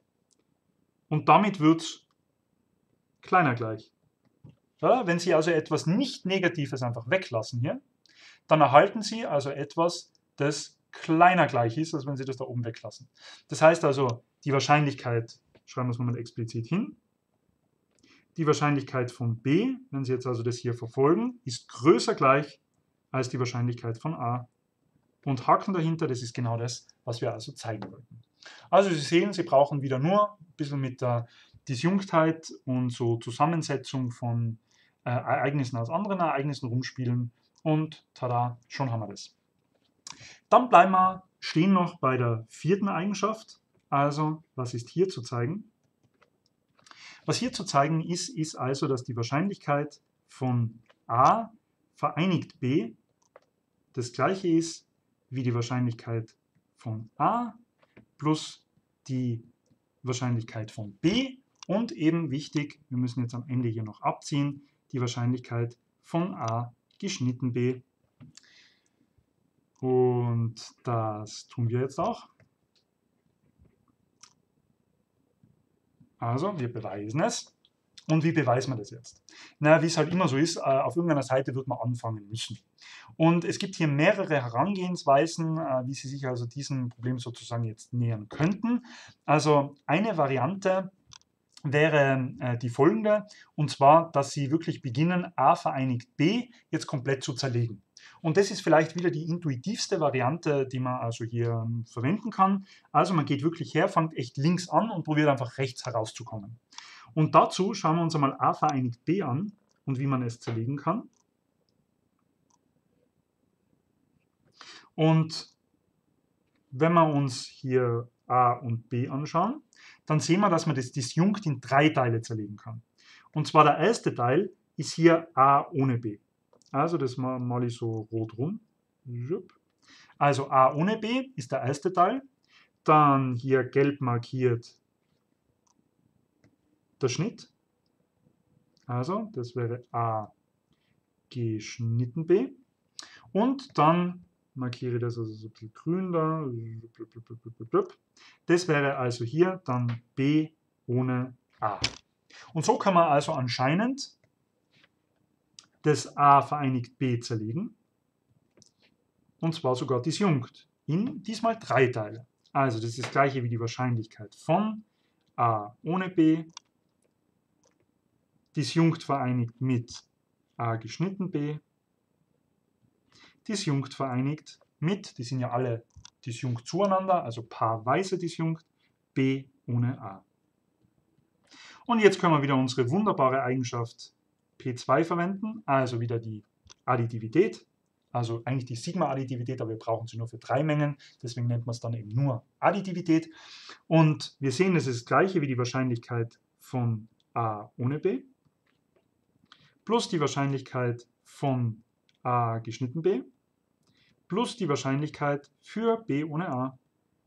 Und damit wird es kleiner gleich. Ja, wenn Sie also etwas nicht Negatives einfach weglassen hier, dann erhalten Sie also etwas, das kleiner gleich ist, als wenn Sie das da oben weglassen. Das heißt also, die Wahrscheinlichkeit, schreiben wir es mal explizit hin, die Wahrscheinlichkeit von B, wenn Sie jetzt also das hier verfolgen, ist größer gleich als die Wahrscheinlichkeit von A. Und Haken dahinter, das ist genau das, was wir also zeigen wollten. Also Sie sehen, Sie brauchen wieder nur ein bisschen mit der Disjunktheit und so Zusammensetzung von äh, Ereignissen aus anderen Ereignissen rumspielen und tada, schon haben wir das. Dann bleiben wir stehen noch bei der vierten Eigenschaft. Also, was ist hier zu zeigen? Was hier zu zeigen ist, ist also, dass die Wahrscheinlichkeit von A vereinigt B das gleiche ist wie die Wahrscheinlichkeit von A plus die Wahrscheinlichkeit von B und eben wichtig, wir müssen jetzt am Ende hier noch abziehen, die Wahrscheinlichkeit von A geschnitten B. Und das tun wir jetzt auch. Also, wir beweisen es. Und wie beweisen wir das jetzt? Na, wie es halt immer so ist, auf irgendeiner Seite wird man anfangen müssen. Und es gibt hier mehrere Herangehensweisen, wie Sie sich also diesem Problem sozusagen jetzt nähern könnten. Also eine Variante wäre die folgende, und zwar, dass Sie wirklich beginnen, A vereinigt B jetzt komplett zu zerlegen. Und das ist vielleicht wieder die intuitivste Variante, die man also hier verwenden kann. Also man geht wirklich her, fängt echt links an und probiert einfach rechts herauszukommen. Und dazu schauen wir uns einmal A vereinigt B an und wie man es zerlegen kann. Und wenn wir uns hier A und B anschauen, dann sehen wir, dass man das disjunkt in drei Teile zerlegen kann. Und zwar der erste Teil ist hier A ohne B. Also das male ich so rot rum. Also A ohne B ist der erste Teil. Dann hier gelb markiert der Schnitt. Also das wäre A geschnitten B. Und dann markiere ich das also so ein bisschen grün da. Das wäre also hier dann B ohne A. Und so kann man also anscheinend das A vereinigt B zerlegen, und zwar sogar disjunkt, in diesmal drei Teile. Also das ist das gleiche wie die Wahrscheinlichkeit von A ohne B, disjunkt vereinigt mit A geschnitten B, disjunkt vereinigt mit, die sind ja alle disjunkt zueinander, also paarweise disjunkt, B ohne A. Und jetzt können wir wieder unsere wunderbare Eigenschaft P zwei verwenden, also wieder die Additivität, also eigentlich die Sigma-Additivität, aber wir brauchen sie nur für drei Mengen, deswegen nennt man es dann eben nur Additivität. Und wir sehen, es ist das gleiche wie die Wahrscheinlichkeit von A ohne B, plus die Wahrscheinlichkeit von A geschnitten B, plus die Wahrscheinlichkeit für B ohne A.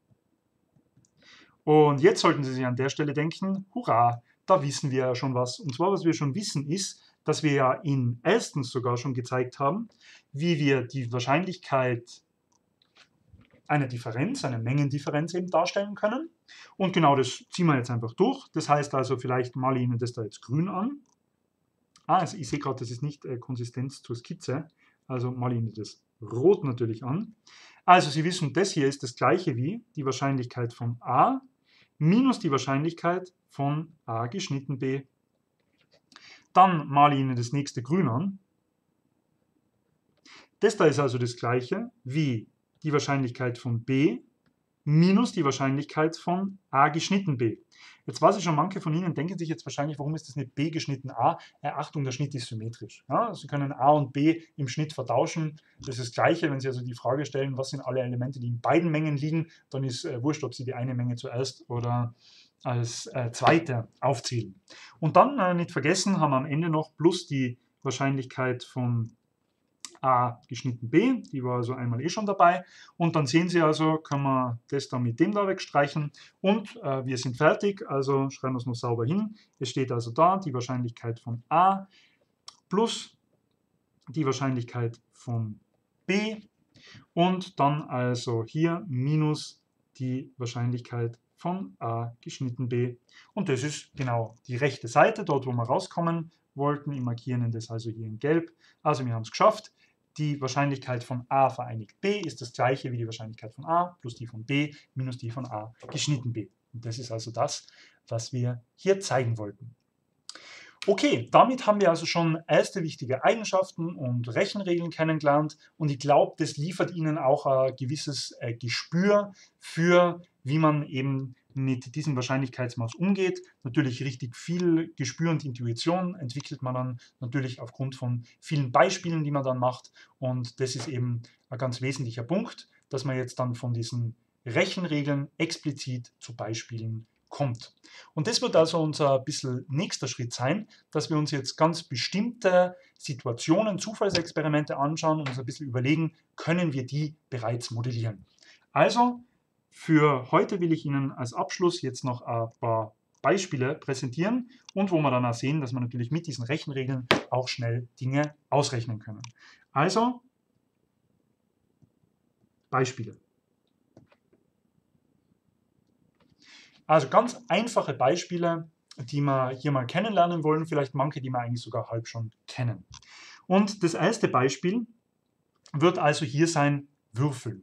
Und jetzt sollten Sie sich an der Stelle denken, hurra, da wissen wir ja schon was. Und zwar, was wir schon wissen, ist, dass wir ja in erstens sogar schon gezeigt haben, wie wir die Wahrscheinlichkeit einer Differenz, einer Mengendifferenz eben darstellen können. Und genau das ziehen wir jetzt einfach durch. Das heißt also, vielleicht male ich Ihnen das da jetzt grün an. Ah, also ich sehe gerade, das ist nicht äh, Konsistenz zur Skizze. Also male ich Ihnen das rot natürlich an. Also Sie wissen, das hier ist das gleiche wie die Wahrscheinlichkeit von A minus die Wahrscheinlichkeit von A geschnitten B. Dann male ich Ihnen das nächste grün an. Das da ist also das gleiche wie die Wahrscheinlichkeit von B minus die Wahrscheinlichkeit von A geschnitten B. Jetzt weiß ich schon, manche von Ihnen denken sich jetzt wahrscheinlich, warum ist das nicht B geschnitten A? Äh, Achtung, der Schnitt ist symmetrisch. Ja, Sie können A und B im Schnitt vertauschen. Das ist das Gleiche, wenn Sie also die Frage stellen, was sind alle Elemente, die in beiden Mengen liegen, dann ist äh, wurscht, ob Sie die eine Menge zuerst oder als äh, zweite aufzählen. Und dann äh, nicht vergessen, haben wir am Ende noch plus die Wahrscheinlichkeit von A geschnitten B, die war also einmal eh schon dabei. Und dann sehen Sie also, können wir das dann mit dem da wegstreichen. Und äh, wir sind fertig, also schreiben wir es noch sauber hin. Es steht also da die Wahrscheinlichkeit von A plus die Wahrscheinlichkeit von B und dann also hier minus die Wahrscheinlichkeit von A geschnitten B. Und das ist genau die rechte Seite, dort wo wir rauskommen wollten. Ich markiere Ihnen das also hier in Gelb. Also wir haben es geschafft. Die Wahrscheinlichkeit von A vereinigt B ist das gleiche wie die Wahrscheinlichkeit von A plus die von B minus die von A geschnitten B. Und das ist also das, was wir hier zeigen wollten. Okay, damit haben wir also schon erste wichtige Eigenschaften und Rechenregeln kennengelernt und ich glaube, das liefert Ihnen auch ein gewisses äh, Gespür für, wie man eben mit diesem Wahrscheinlichkeitsmaß umgeht. Natürlich richtig viel Gespür und Intuition entwickelt man dann natürlich aufgrund von vielen Beispielen, die man dann macht und das ist eben ein ganz wesentlicher Punkt, dass man jetzt dann von diesen Rechenregeln explizit zu Beispielen kommt. Und das wird also unser bisschen nächster Schritt sein, dass wir uns jetzt ganz bestimmte Situationen, Zufallsexperimente anschauen und uns ein bisschen überlegen, können wir die bereits modellieren. Also für heute will ich Ihnen als Abschluss jetzt noch ein paar Beispiele präsentieren und wo wir dann auch sehen, dass wir natürlich mit diesen Rechenregeln auch schnell Dinge ausrechnen können. Also Beispiele. Also ganz einfache Beispiele, die wir hier mal kennenlernen wollen, vielleicht manche, die wir eigentlich sogar halb schon kennen. Und das erste Beispiel wird also hier sein Würfeln.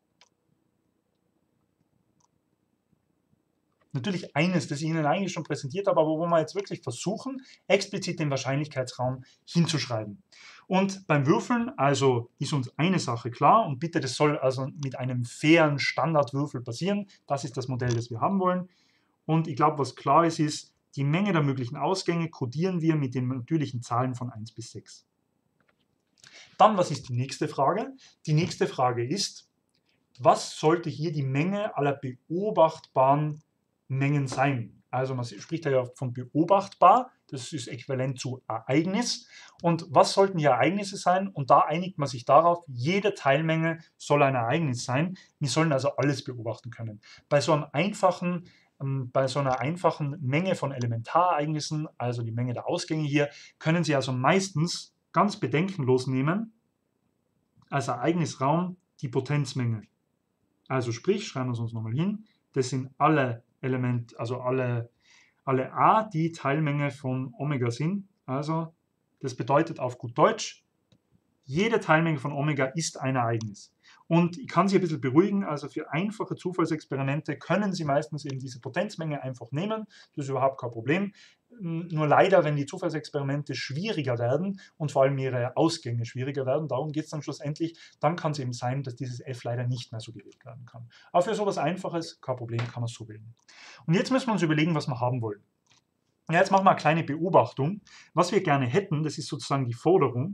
Natürlich eines, das ich Ihnen eigentlich schon präsentiert habe, aber wo wir jetzt wirklich versuchen, explizit den Wahrscheinlichkeitsraum hinzuschreiben. Und beim Würfeln, also ist uns eine Sache klar und bitte, das soll also mit einem fairen Standardwürfel passieren. Das ist das Modell, das wir haben wollen. Und ich glaube, was klar ist, ist, die Menge der möglichen Ausgänge kodieren wir mit den natürlichen Zahlen von eins bis sechs. Dann, was ist die nächste Frage? Die nächste Frage ist, was sollte hier die Menge aller beobachtbaren Mengen sein? Also man spricht ja von beobachtbar, das ist äquivalent zu Ereignis. Und was sollten hier Ereignisse sein? Und da einigt man sich darauf, jede Teilmenge soll ein Ereignis sein. Wir sollen also alles beobachten können. Bei so einem einfachen Bei so einer einfachen Menge von Elementarereignissen, also die Menge der Ausgänge hier, können Sie also meistens ganz bedenkenlos nehmen als Ereignisraum die Potenzmenge. Also sprich, schreiben wir es uns nochmal hin, das sind alle Elemente, also alle alle a, die Teilmenge von Omega sind. Also das bedeutet auf gut Deutsch, jede Teilmenge von Omega ist ein Ereignis. Und ich kann Sie ein bisschen beruhigen, also für einfache Zufallsexperimente können Sie meistens eben diese Potenzmenge einfach nehmen, das ist überhaupt kein Problem. Nur leider, wenn die Zufallsexperimente schwieriger werden und vor allem ihre Ausgänge schwieriger werden, darum geht es dann schlussendlich, dann kann es eben sein, dass dieses f leider nicht mehr so gewählt werden kann. Aber für sowas Einfaches, kein Problem, kann man es so wählen. Und jetzt müssen wir uns überlegen, was wir haben wollen. Ja, jetzt machen wir eine kleine Beobachtung. Was wir gerne hätten, das ist sozusagen die Forderung.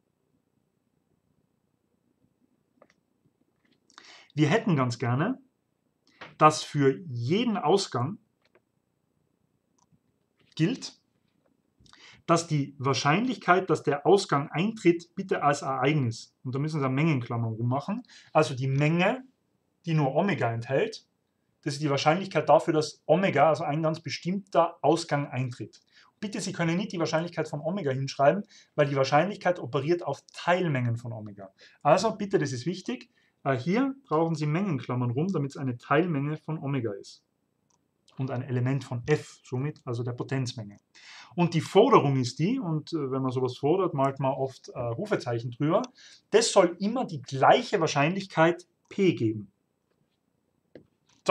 Wir hätten ganz gerne, dass für jeden Ausgang gilt, dass die Wahrscheinlichkeit, dass der Ausgang eintritt, bitte als Ereignis, und da müssen Sie eine Mengenklammer rummachen, also die Menge, die nur Omega enthält, das ist die Wahrscheinlichkeit dafür, dass Omega, also ein ganz bestimmter Ausgang eintritt. Bitte, Sie können nicht die Wahrscheinlichkeit von Omega hinschreiben, weil die Wahrscheinlichkeit operiert auf Teilmengen von Omega. Also bitte, das ist wichtig, hier brauchen Sie Mengenklammern rum, damit es eine Teilmenge von Omega ist. Und ein Element von f, somit also der Potenzmenge. Und die Forderung ist die, und äh, wenn man sowas fordert, malt man oft äh, Rufezeichen drüber, das soll immer die gleiche Wahrscheinlichkeit p geben. So.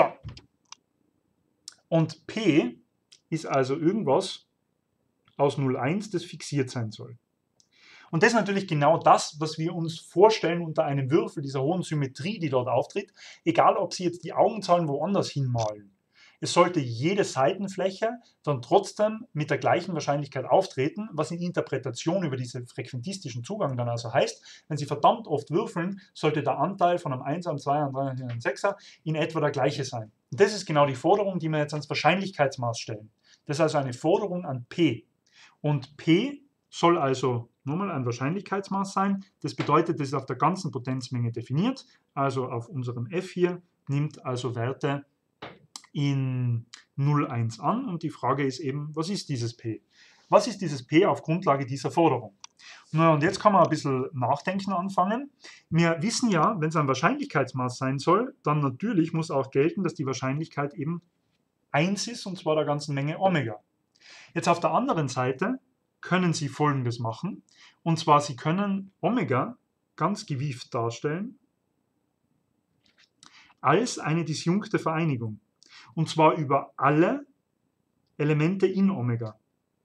Und p ist also irgendwas aus null, eins, das fixiert sein soll. Und das ist natürlich genau das, was wir uns vorstellen unter einem Würfel dieser hohen Symmetrie, die dort auftritt, egal ob Sie jetzt die Augenzahlen woanders hinmalen. Es sollte jede Seitenfläche dann trotzdem mit der gleichen Wahrscheinlichkeit auftreten, was in Interpretation über diesen frequentistischen Zugang dann also heißt, wenn Sie verdammt oft würfeln, sollte der Anteil von einem Einser, einem Zweier, einem Dreier, einem Sechser in etwa der gleiche sein. Und das ist genau die Forderung, die wir jetzt ans Wahrscheinlichkeitsmaß stellen. Das ist also eine Forderung an P. Und P soll also nur mal ein Wahrscheinlichkeitsmaß sein. Das bedeutet, das ist auf der ganzen Potenzmenge definiert, also auf unserem f hier, nimmt also Werte in null, eins an und die Frage ist eben, was ist dieses P? Was ist dieses P auf Grundlage dieser Forderung? Na, und jetzt kann man ein bisschen nachdenken anfangen. Wir wissen ja, wenn es ein Wahrscheinlichkeitsmaß sein soll, dann natürlich muss auch gelten, dass die Wahrscheinlichkeit eben eins ist, und zwar der ganzen Menge Omega. Jetzt auf der anderen Seite können Sie Folgendes machen, und zwar Sie können Omega ganz gewieft darstellen als eine disjunkte Vereinigung. Und zwar über alle Elemente in Omega.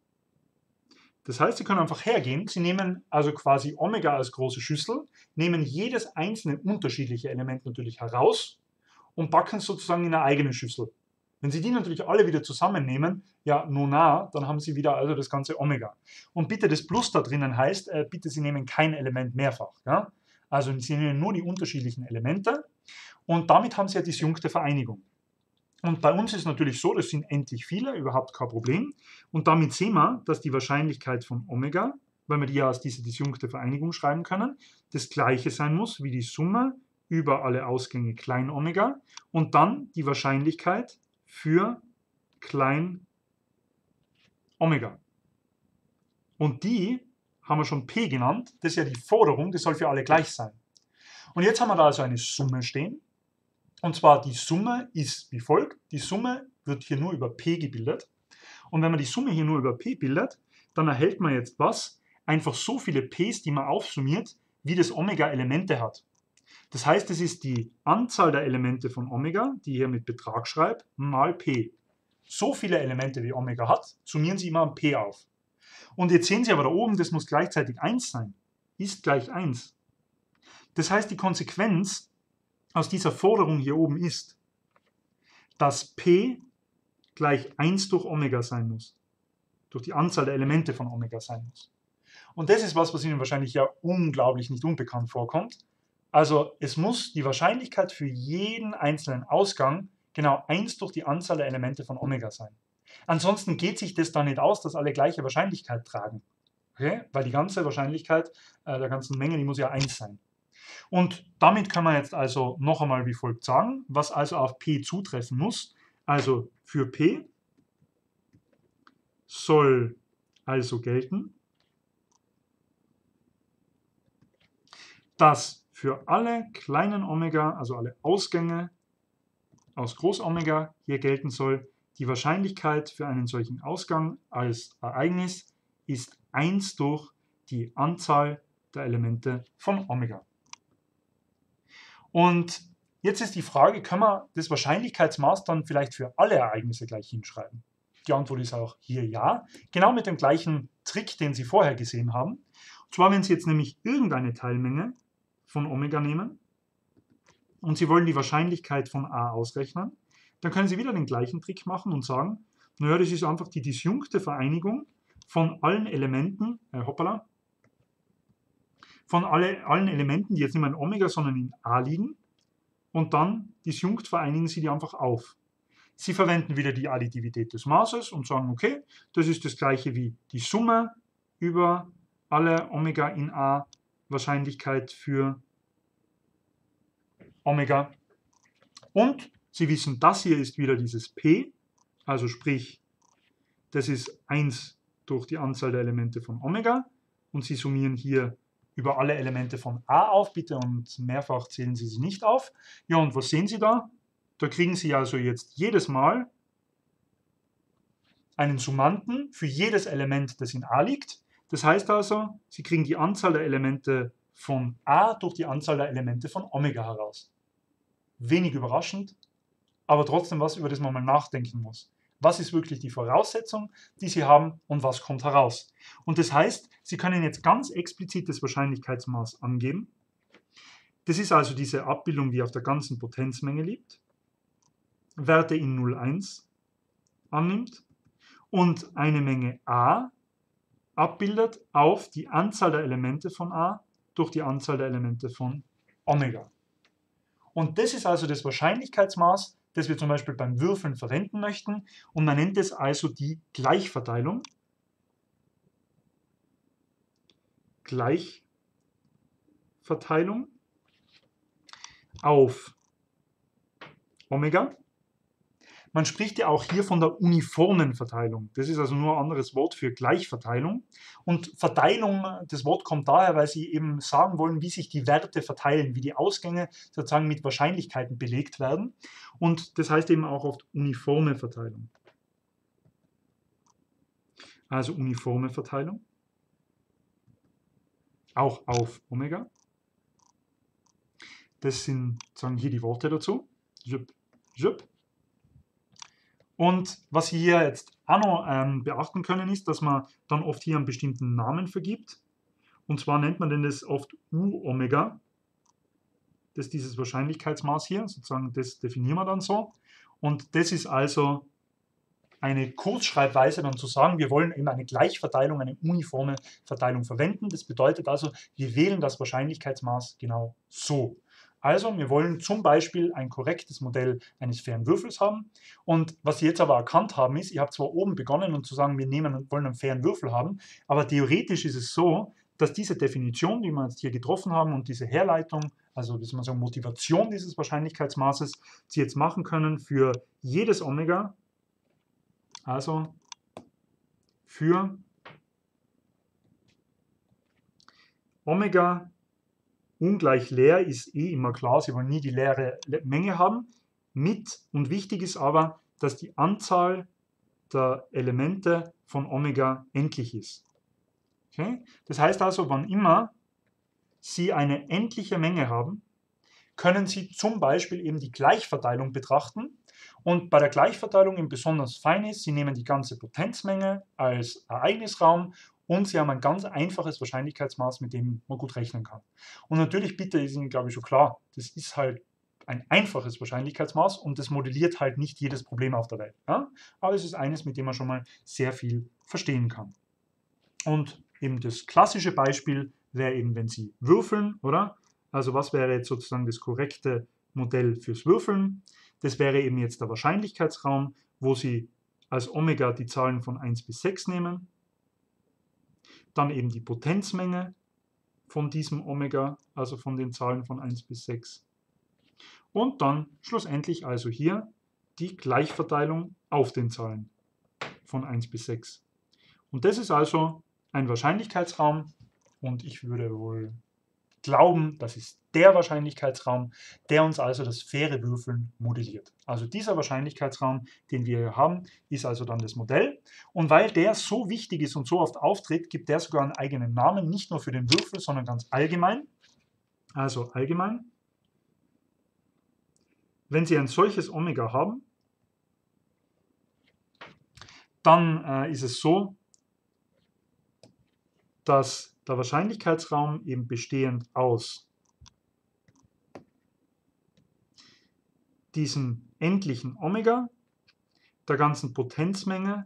Das heißt, Sie können einfach hergehen, Sie nehmen also quasi Omega als große Schüssel, nehmen jedes einzelne unterschiedliche Element natürlich heraus und packen es sozusagen in eine eigene Schüssel. Wenn Sie die natürlich alle wieder zusammennehmen, ja, nona, dann haben Sie wieder also das ganze Omega. Und bitte, das Plus da drinnen heißt, äh, bitte, Sie nehmen kein Element mehrfach. Ja? Also Sie nehmen nur die unterschiedlichen Elemente und damit haben Sie ja disjunkte Vereinigung. Und bei uns ist es natürlich so, das sind endlich viele, überhaupt kein Problem. Und damit sehen wir, dass die Wahrscheinlichkeit von Omega, weil wir die ja als diese disjunkte Vereinigung schreiben können, das gleiche sein muss wie die Summe über alle Ausgänge klein Omega und dann die Wahrscheinlichkeit für klein Omega. Und die haben wir schon P genannt, das ist ja die Forderung, das soll für alle gleich sein. Und jetzt haben wir da also eine Summe stehen. Und zwar die Summe ist wie folgt. Die Summe wird hier nur über P gebildet. Und wenn man die Summe hier nur über P bildet, dann erhält man jetzt was? Einfach so viele P's, die man aufsummiert, wie das Omega Elemente hat. Das heißt, es ist die Anzahl der Elemente von Omega, die ich hier mit Betrag schreibe, mal P. So viele Elemente wie Omega hat, summieren Sie immer an P auf. Und jetzt sehen Sie aber da oben, das muss gleichzeitig eins sein. Ist gleich eins. Das heißt, die Konsequenz aus dieser Forderung hier oben ist, dass P gleich eins durch Omega sein muss. Durch die Anzahl der Elemente von Omega sein muss. Und das ist was, was Ihnen wahrscheinlich ja unglaublich nicht unbekannt vorkommt. Also es muss die Wahrscheinlichkeit für jeden einzelnen Ausgang genau eins durch die Anzahl der Elemente von Omega sein. Ansonsten geht sich das da nicht aus, dass alle gleiche Wahrscheinlichkeit tragen. Okay? Weil die ganze Wahrscheinlichkeit äh, der ganzen Menge, die muss ja eins sein. Und damit kann man jetzt also noch einmal wie folgt sagen, was also auf P zutreffen muss. Also für P soll also gelten, dass für alle kleinen Omega, also alle Ausgänge aus Groß Omega hier gelten soll, die Wahrscheinlichkeit für einen solchen Ausgang als Ereignis ist eins durch die Anzahl der Elemente von Omega. Und jetzt ist die Frage, können wir das Wahrscheinlichkeitsmaß dann vielleicht für alle Ereignisse gleich hinschreiben? Die Antwort ist auch hier ja, genau mit dem gleichen Trick, den Sie vorher gesehen haben. Und zwar, wenn Sie jetzt nämlich irgendeine Teilmenge von Omega nehmen und Sie wollen die Wahrscheinlichkeit von A ausrechnen, dann können Sie wieder den gleichen Trick machen und sagen, naja, das ist einfach die disjunkte Vereinigung von allen Elementen, äh, hoppala, von alle, allen Elementen, die jetzt nicht mehr in Omega, sondern in A liegen, und dann disjunkt vereinigen Sie die einfach auf. Sie verwenden wieder die Additivität des Maßes und sagen, okay, das ist das gleiche wie die Summe über alle Omega in A, Wahrscheinlichkeit für Omega. Und Sie wissen, das hier ist wieder dieses P, also sprich, das ist eins durch die Anzahl der Elemente von Omega, und Sie summieren hier über alle Elemente von A auf, bitte, und mehrfach zählen Sie sie nicht auf. Ja, und was sehen Sie da? Da kriegen Sie also jetzt jedes Mal einen Summanden für jedes Element, das in A liegt. Das heißt also, Sie kriegen die Anzahl der Elemente von A durch die Anzahl der Elemente von Omega heraus. Wenig überraschend, aber trotzdem was, über das man mal nachdenken muss. Was ist wirklich die Voraussetzung, die Sie haben, und was kommt heraus? Und das heißt, Sie können jetzt ganz explizit das Wahrscheinlichkeitsmaß angeben. Das ist also diese Abbildung, die auf der ganzen Potenzmenge liegt, Werte in null, eins annimmt und eine Menge A abbildet auf die Anzahl der Elemente von A durch die Anzahl der Elemente von Omega. Und das ist also das Wahrscheinlichkeitsmaß, das wir zum Beispiel beim Würfeln verwenden möchten, und man nennt es also die Gleichverteilung. Gleichverteilung auf Omega. Man spricht ja auch hier von der uniformen Verteilung. Das ist also nur ein anderes Wort für Gleichverteilung. Und Verteilung, das Wort kommt daher, weil Sie eben sagen wollen, wie sich die Werte verteilen, wie die Ausgänge sozusagen mit Wahrscheinlichkeiten belegt werden. Und das heißt eben auch oft uniforme Verteilung. Also uniforme Verteilung. Auch auf Omega. Das sind sozusagen hier die Worte dazu. Jup, jup. Und was Sie hier jetzt auch noch ähm, beachten können, ist, dass man dann oft hier einen bestimmten Namen vergibt. Und zwar nennt man denn das oft U-Omega. Das ist dieses Wahrscheinlichkeitsmaß hier, sozusagen, das definieren wir dann so. Und das ist also eine Kurzschreibweise, dann zu sagen, wir wollen eben eine Gleichverteilung, eine uniforme Verteilung verwenden. Das bedeutet also, wir wählen das Wahrscheinlichkeitsmaß genau so. Also, wir wollen zum Beispiel ein korrektes Modell eines fairen Würfels haben. Und was Sie jetzt aber erkannt haben, ist, ihr habt zwar oben begonnen und zu sagen, wir nehmen, wollen einen fairen Würfel haben, aber theoretisch ist es so, dass diese Definition, die wir jetzt hier getroffen haben, und diese Herleitung, also wie soll man sagen, Motivation dieses Wahrscheinlichkeitsmaßes, Sie jetzt machen können für jedes Omega, also für Omega ungleich leer ist eh immer klar, Sie wollen nie die leere Menge haben. Mit, und wichtig ist aber, dass die Anzahl der Elemente von Omega endlich ist. Okay? Das heißt also, wann immer Sie eine endliche Menge haben, können Sie zum Beispiel eben die Gleichverteilung betrachten. Und bei der Gleichverteilung eben besonders fein ist, Sie nehmen die ganze Potenzmenge als Ereignisraum und Sie haben ein ganz einfaches Wahrscheinlichkeitsmaß, mit dem man gut rechnen kann. Und natürlich, bitte, ist Ihnen, glaube ich, schon klar, das ist halt ein einfaches Wahrscheinlichkeitsmaß und das modelliert halt nicht jedes Problem auf der Welt. Ja? Aber es ist eines, mit dem man schon mal sehr viel verstehen kann. Und eben das klassische Beispiel wäre eben, wenn Sie würfeln, oder? Also was wäre jetzt sozusagen das korrekte Modell fürs Würfeln? Das wäre eben jetzt der Wahrscheinlichkeitsraum, wo Sie als Omega die Zahlen von eins bis sechs nehmen, dann eben die Potenzmenge von diesem Omega, also von den Zahlen von eins bis sechs. Und dann schlussendlich also hier die Gleichverteilung auf den Zahlen von eins bis sechs. Und das ist also ein Wahrscheinlichkeitsraum, und ich würde wohl glauben, das ist der Wahrscheinlichkeitsraum, der uns also das faire Würfeln modelliert. Also dieser Wahrscheinlichkeitsraum, den wir hier haben, ist also dann das Modell. Und weil der so wichtig ist und so oft auftritt, gibt der sogar einen eigenen Namen, nicht nur für den Würfel, sondern ganz allgemein. Also allgemein, wenn Sie ein solches Omega haben, dann äh, ist es so, dass der Wahrscheinlichkeitsraum eben bestehend aus diesem endlichen Omega, der ganzen Potenzmenge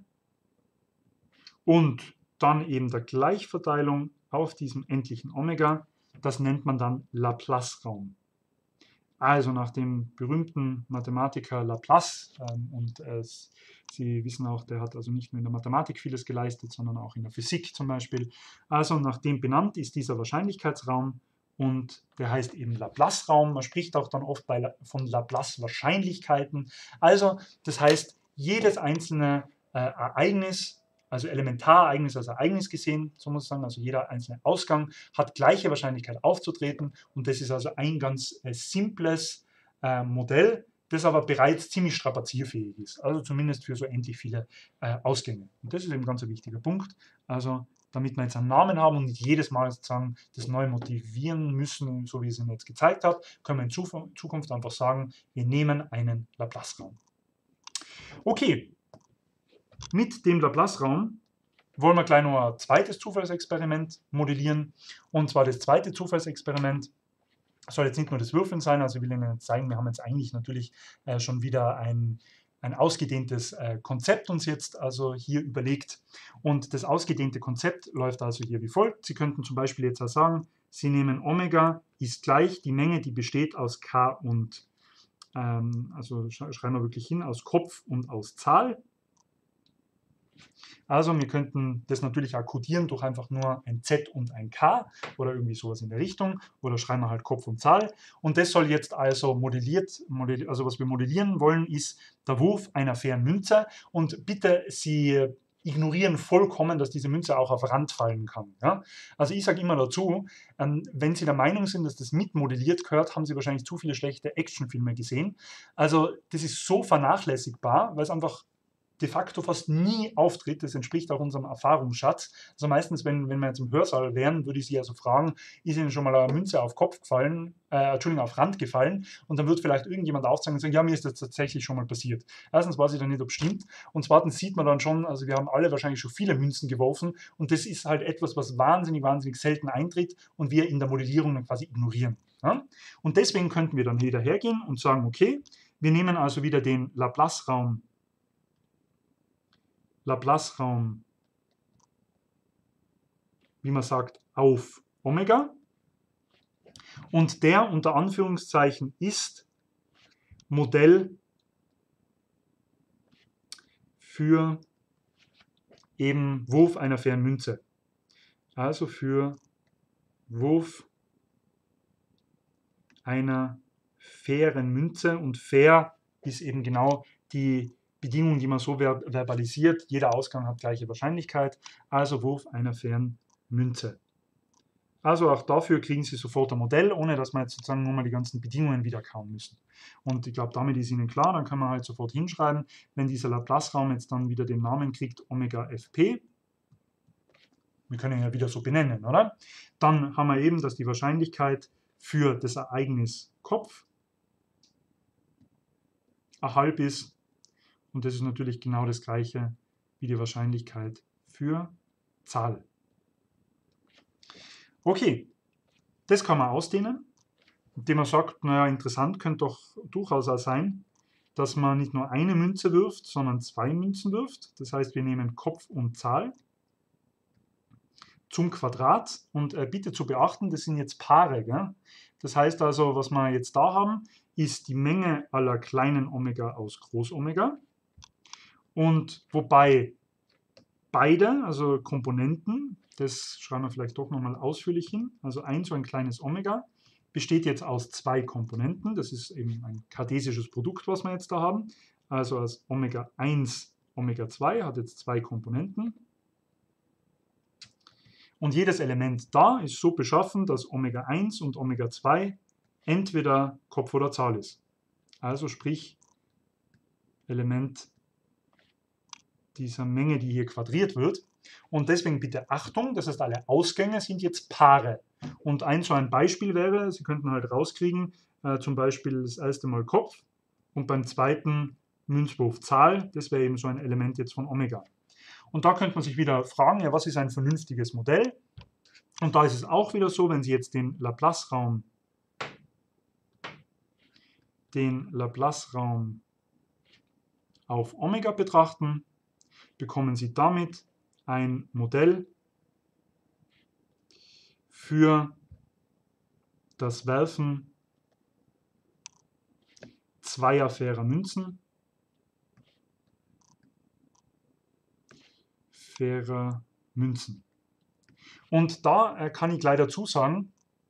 und dann eben der Gleichverteilung auf diesem endlichen Omega, das nennt man dann Laplace-Raum. Also nach dem berühmten Mathematiker Laplace, ähm, und äh, Sie wissen auch, der hat also nicht nur in der Mathematik vieles geleistet, sondern auch in der Physik zum Beispiel. Also nach dem benannt ist dieser Wahrscheinlichkeitsraum und der heißt eben Laplace-Raum. Man spricht auch dann oft bei, von Laplace-Wahrscheinlichkeiten. Also das heißt, jedes einzelne äh, Ereignis, also Elementarereignis als Ereignis gesehen, so muss man sagen, also jeder einzelne Ausgang hat gleiche Wahrscheinlichkeit aufzutreten und das ist also ein ganz äh, simples äh, Modell, das aber bereits ziemlich strapazierfähig ist, also zumindest für so endlich viele äh, Ausgänge. Und das ist eben ganz ein wichtiger Punkt, also damit wir jetzt einen Namen haben und nicht jedes Mal sozusagen das neu motivieren müssen, so wie ich es Ihnen jetzt gezeigt habe, können wir in Zukunft einfach sagen, wir nehmen einen Laplace-Raum. Okay, mit dem Laplace-Raum wollen wir gleich noch ein zweites Zufallsexperiment modellieren. Und zwar das zweite Zufallsexperiment soll jetzt nicht nur das Würfeln sein, also ich will Ihnen jetzt zeigen, wir haben jetzt eigentlich natürlich äh, schon wieder ein, ein ausgedehntes äh, Konzept uns jetzt also hier überlegt. Und das ausgedehnte Konzept läuft also hier wie folgt. Sie könnten zum Beispiel jetzt auch sagen, Sie nehmen Omega ist gleich die Menge, die besteht aus K und, ähm, also schreiben wir wirklich hin, aus Kopf und aus Zahl. Also wir könnten das natürlich auch codieren durch einfach nur ein Z und ein K oder irgendwie sowas in der Richtung oder schreiben wir halt Kopf und Zahl. Und das soll jetzt also modelliert, also was wir modellieren wollen, ist der Wurf einer fairen Münze. Und bitte Sie ignorieren vollkommen, dass diese Münze auch auf Rand fallen kann. Ja? Also ich sage immer dazu, ähm, wenn Sie der Meinung sind, dass das mitmodelliert gehört, haben Sie wahrscheinlich zu viele schlechte Actionfilme gesehen. Also das ist so vernachlässigbar, weil es einfach de facto fast nie auftritt. Das entspricht auch unserem Erfahrungsschatz. Also meistens, wenn, wenn wir jetzt im Hörsaal wären, würde ich Sie also fragen, ist Ihnen schon mal eine Münze auf Kopf gefallen, äh, Entschuldigung, auf Rand gefallen? Und dann wird vielleicht irgendjemand aufzeigen und sagen, ja, mir ist das tatsächlich schon mal passiert. Erstens weiß ich dann nicht, ob es stimmt. Und zweitens sieht man dann schon, also wir haben alle wahrscheinlich schon viele Münzen geworfen und das ist halt etwas, was wahnsinnig, wahnsinnig selten eintritt und wir in der Modellierung dann quasi ignorieren. Ja? Und deswegen könnten wir dann wieder hergehen und sagen, okay, wir nehmen also wieder den Laplace-Raum Laplace-Raum, wie man sagt, auf Omega. Und der unter Anführungszeichen ist Modell für eben Wurf einer fairen Münze. Also für Wurf einer fairen Münze. Und fair ist eben genau die Bedingung, die man so verbalisiert. Jeder Ausgang hat gleiche Wahrscheinlichkeit, also Wurf einer fairen Münze. Also auch dafür kriegen Sie sofort ein Modell, ohne dass wir jetzt sozusagen nur mal die ganzen Bedingungen wieder kauen müssen. Und ich glaube, damit ist Ihnen klar, dann kann man halt sofort hinschreiben, wenn dieser Laplace-Raum jetzt dann wieder den Namen kriegt, Omega F P, wir können ihn ja wieder so benennen, oder? Dann haben wir eben, dass die Wahrscheinlichkeit für das Ereignis Kopf ein halb ist. Und das ist natürlich genau das gleiche wie die Wahrscheinlichkeit für Zahl. Okay, das kann man ausdehnen, indem man sagt, naja, interessant könnte doch durchaus auch sein, dass man nicht nur eine Münze wirft, sondern zwei Münzen wirft. Das heißt, wir nehmen Kopf und Zahl zum Quadrat und äh, bitte zu beachten, das sind jetzt Paare. Gell? Das heißt also, was wir jetzt da haben, ist die Menge aller kleinen Omega aus Groß Omega. Und wobei beide, also Komponenten, das schreiben wir vielleicht doch nochmal ausführlich hin, also ein so ein kleines Omega, besteht jetzt aus zwei Komponenten. Das ist eben ein kartesisches Produkt, was wir jetzt da haben. Also aus Omega eins, Omega zwei hat jetzt zwei Komponenten. Und jedes Element da ist so beschaffen, dass Omega eins und Omega zwei entweder Kopf oder Zahl ist. Also sprich, Element dieser Menge, die hier quadriert wird. Und deswegen bitte Achtung, das heißt, alle Ausgänge sind jetzt Paare. Und ein so ein Beispiel wäre, Sie könnten halt rauskriegen, äh, zum Beispiel das erste Mal Kopf und beim zweiten Münzwurf Zahl, das wäre eben so ein Element jetzt von Omega. Und da könnte man sich wieder fragen, ja, was ist ein vernünftiges Modell? Und da ist es auch wieder so, wenn Sie jetzt den Laplace-Raum den Laplace-Raum auf Omega betrachten, bekommen Sie damit ein Modell für das Werfen zweier fairer Münzen, fairer Münzen. Und da äh, kann ich gleich dazu sagen,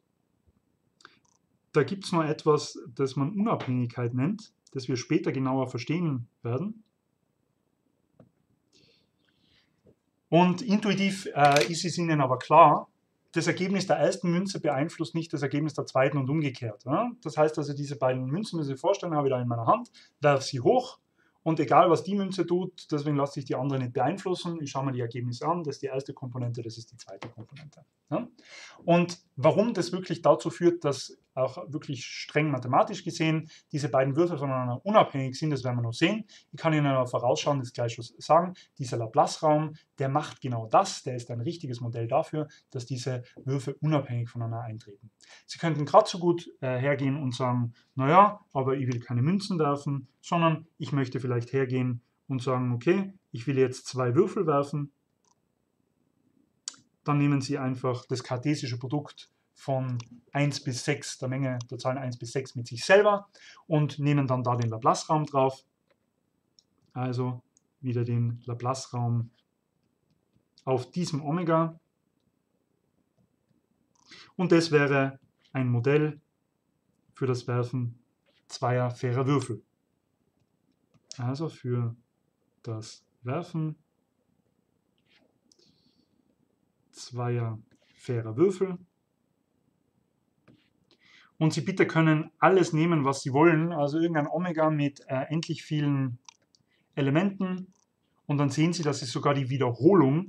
da gibt es noch etwas, das man Unabhängigkeit nennt, das wir später genauer verstehen werden. Und intuitiv äh, ist es Ihnen aber klar, das Ergebnis der ersten Münze beeinflusst nicht das Ergebnis der zweiten und umgekehrt. Ja? Das heißt also, diese beiden Münzen, müssen Sie sich vorstellen, habe ich da in meiner Hand, werfe sie hoch und egal was die Münze tut, deswegen lasse ich die andere nicht beeinflussen. Ich schaue mir die Ergebnisse an, das ist die erste Komponente, das ist die zweite Komponente. Ja? Und warum das wirklich dazu führt, dass auch wirklich streng mathematisch gesehen diese beiden Würfel voneinander unabhängig sind, das werden wir noch sehen. Ich kann Ihnen aber vorausschauen, das gleich schon sagen, dieser Laplace-Raum, der macht genau das, der ist ein richtiges Modell dafür, dass diese Würfel unabhängig voneinander eintreten. Sie könnten gerade so gut äh, hergehen und sagen, naja, aber ich will keine Münzen werfen, sondern ich möchte vielleicht hergehen und sagen, okay, ich will jetzt zwei Würfel werfen, dann nehmen Sie einfach das kartesische Produkt von eins bis sechs, der Menge der Zahlen eins bis sechs mit sich selber und nehmen dann da den Laplace-Raum drauf. Also wieder den Laplace-Raum auf diesem Omega. Und das wäre ein Modell für das Werfen zweier fairer Würfel. Also für das Werfen zweier fairer Würfel. Und Sie bitte können alles nehmen, was Sie wollen, also irgendein Omega mit äh, endlich vielen Elementen. Und dann sehen Sie, dass Sie sogar die Wiederholung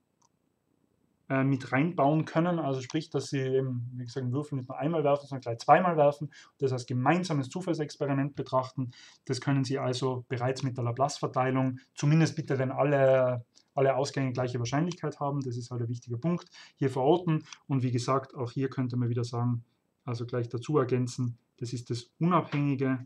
äh, mit reinbauen können. Also sprich, dass Sie eben, wie gesagt, einen Würfel nicht nur einmal werfen, sondern gleich zweimal werfen. Das als gemeinsames Zufallsexperiment betrachten. Das können Sie also bereits mit der Laplace-Verteilung, zumindest bitte, wenn alle, alle Ausgänge gleiche Wahrscheinlichkeit haben, das ist halt ein wichtiger Punkt, hier verorten. Und wie gesagt, auch hier könnte man wieder sagen, also gleich dazu ergänzen, das ist das unabhängige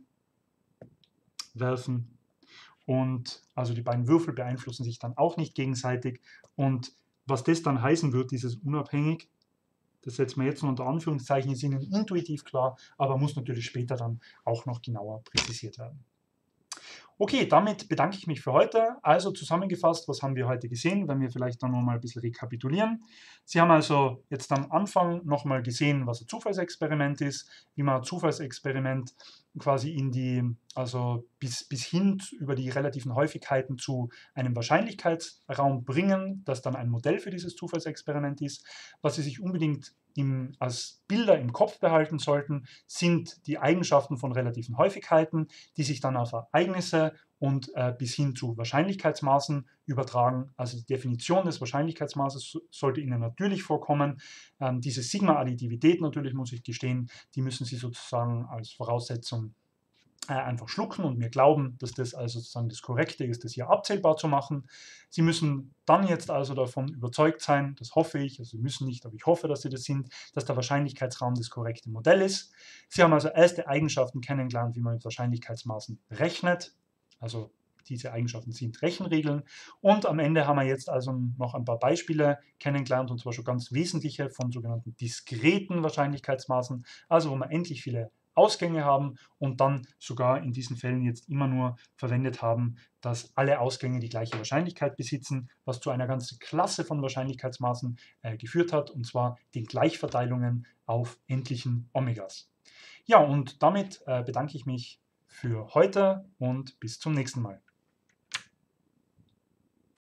Werfen. Und also die beiden Würfel beeinflussen sich dann auch nicht gegenseitig. Und was das dann heißen wird, dieses unabhängig, das setzen wir jetzt nur unter Anführungszeichen, ist Ihnen intuitiv klar, aber muss natürlich später dann auch noch genauer präzisiert werden. Okay, damit bedanke ich mich für heute. Also zusammengefasst, was haben wir heute gesehen, wenn wir vielleicht dann nochmal ein bisschen rekapitulieren. Sie haben also jetzt am Anfang nochmal gesehen, was ein Zufallsexperiment ist, wie man ein Zufallsexperiment quasi in die, also bis, bis hin über die relativen Häufigkeiten zu einem Wahrscheinlichkeitsraum bringen, das dann ein Modell für dieses Zufallsexperiment ist. Was Sie sich unbedingt Im, als Bilder im Kopf behalten sollten, sind die Eigenschaften von relativen Häufigkeiten, die sich dann auf Ereignisse und äh, bis hin zu Wahrscheinlichkeitsmaßen übertragen. Also die Definition des Wahrscheinlichkeitsmaßes sollte Ihnen natürlich vorkommen. Ähm, diese Sigma-Additivität natürlich, muss ich gestehen, die müssen Sie sozusagen als Voraussetzung einfach schlucken und mir glauben, dass das also sozusagen das Korrekte ist, das hier abzählbar zu machen. Sie müssen dann jetzt also davon überzeugt sein, das hoffe ich, also Sie müssen nicht, aber ich hoffe, dass Sie das sind, dass der Wahrscheinlichkeitsraum das korrekte Modell ist. Sie haben also erste Eigenschaften kennengelernt, wie man mit Wahrscheinlichkeitsmaßen rechnet, also diese Eigenschaften sind Rechenregeln. Und am Ende haben wir jetzt also noch ein paar Beispiele kennengelernt, und zwar schon ganz wesentliche von sogenannten diskreten Wahrscheinlichkeitsmaßen, also wo man endlich viele Ausgänge haben und dann sogar in diesen Fällen jetzt immer nur verwendet haben, dass alle Ausgänge die gleiche Wahrscheinlichkeit besitzen, was zu einer ganzen Klasse von Wahrscheinlichkeitsmaßen äh, geführt hat, und zwar den Gleichverteilungen auf endlichen Omegas. Ja, und damit äh, bedanke ich mich für heute und bis zum nächsten Mal.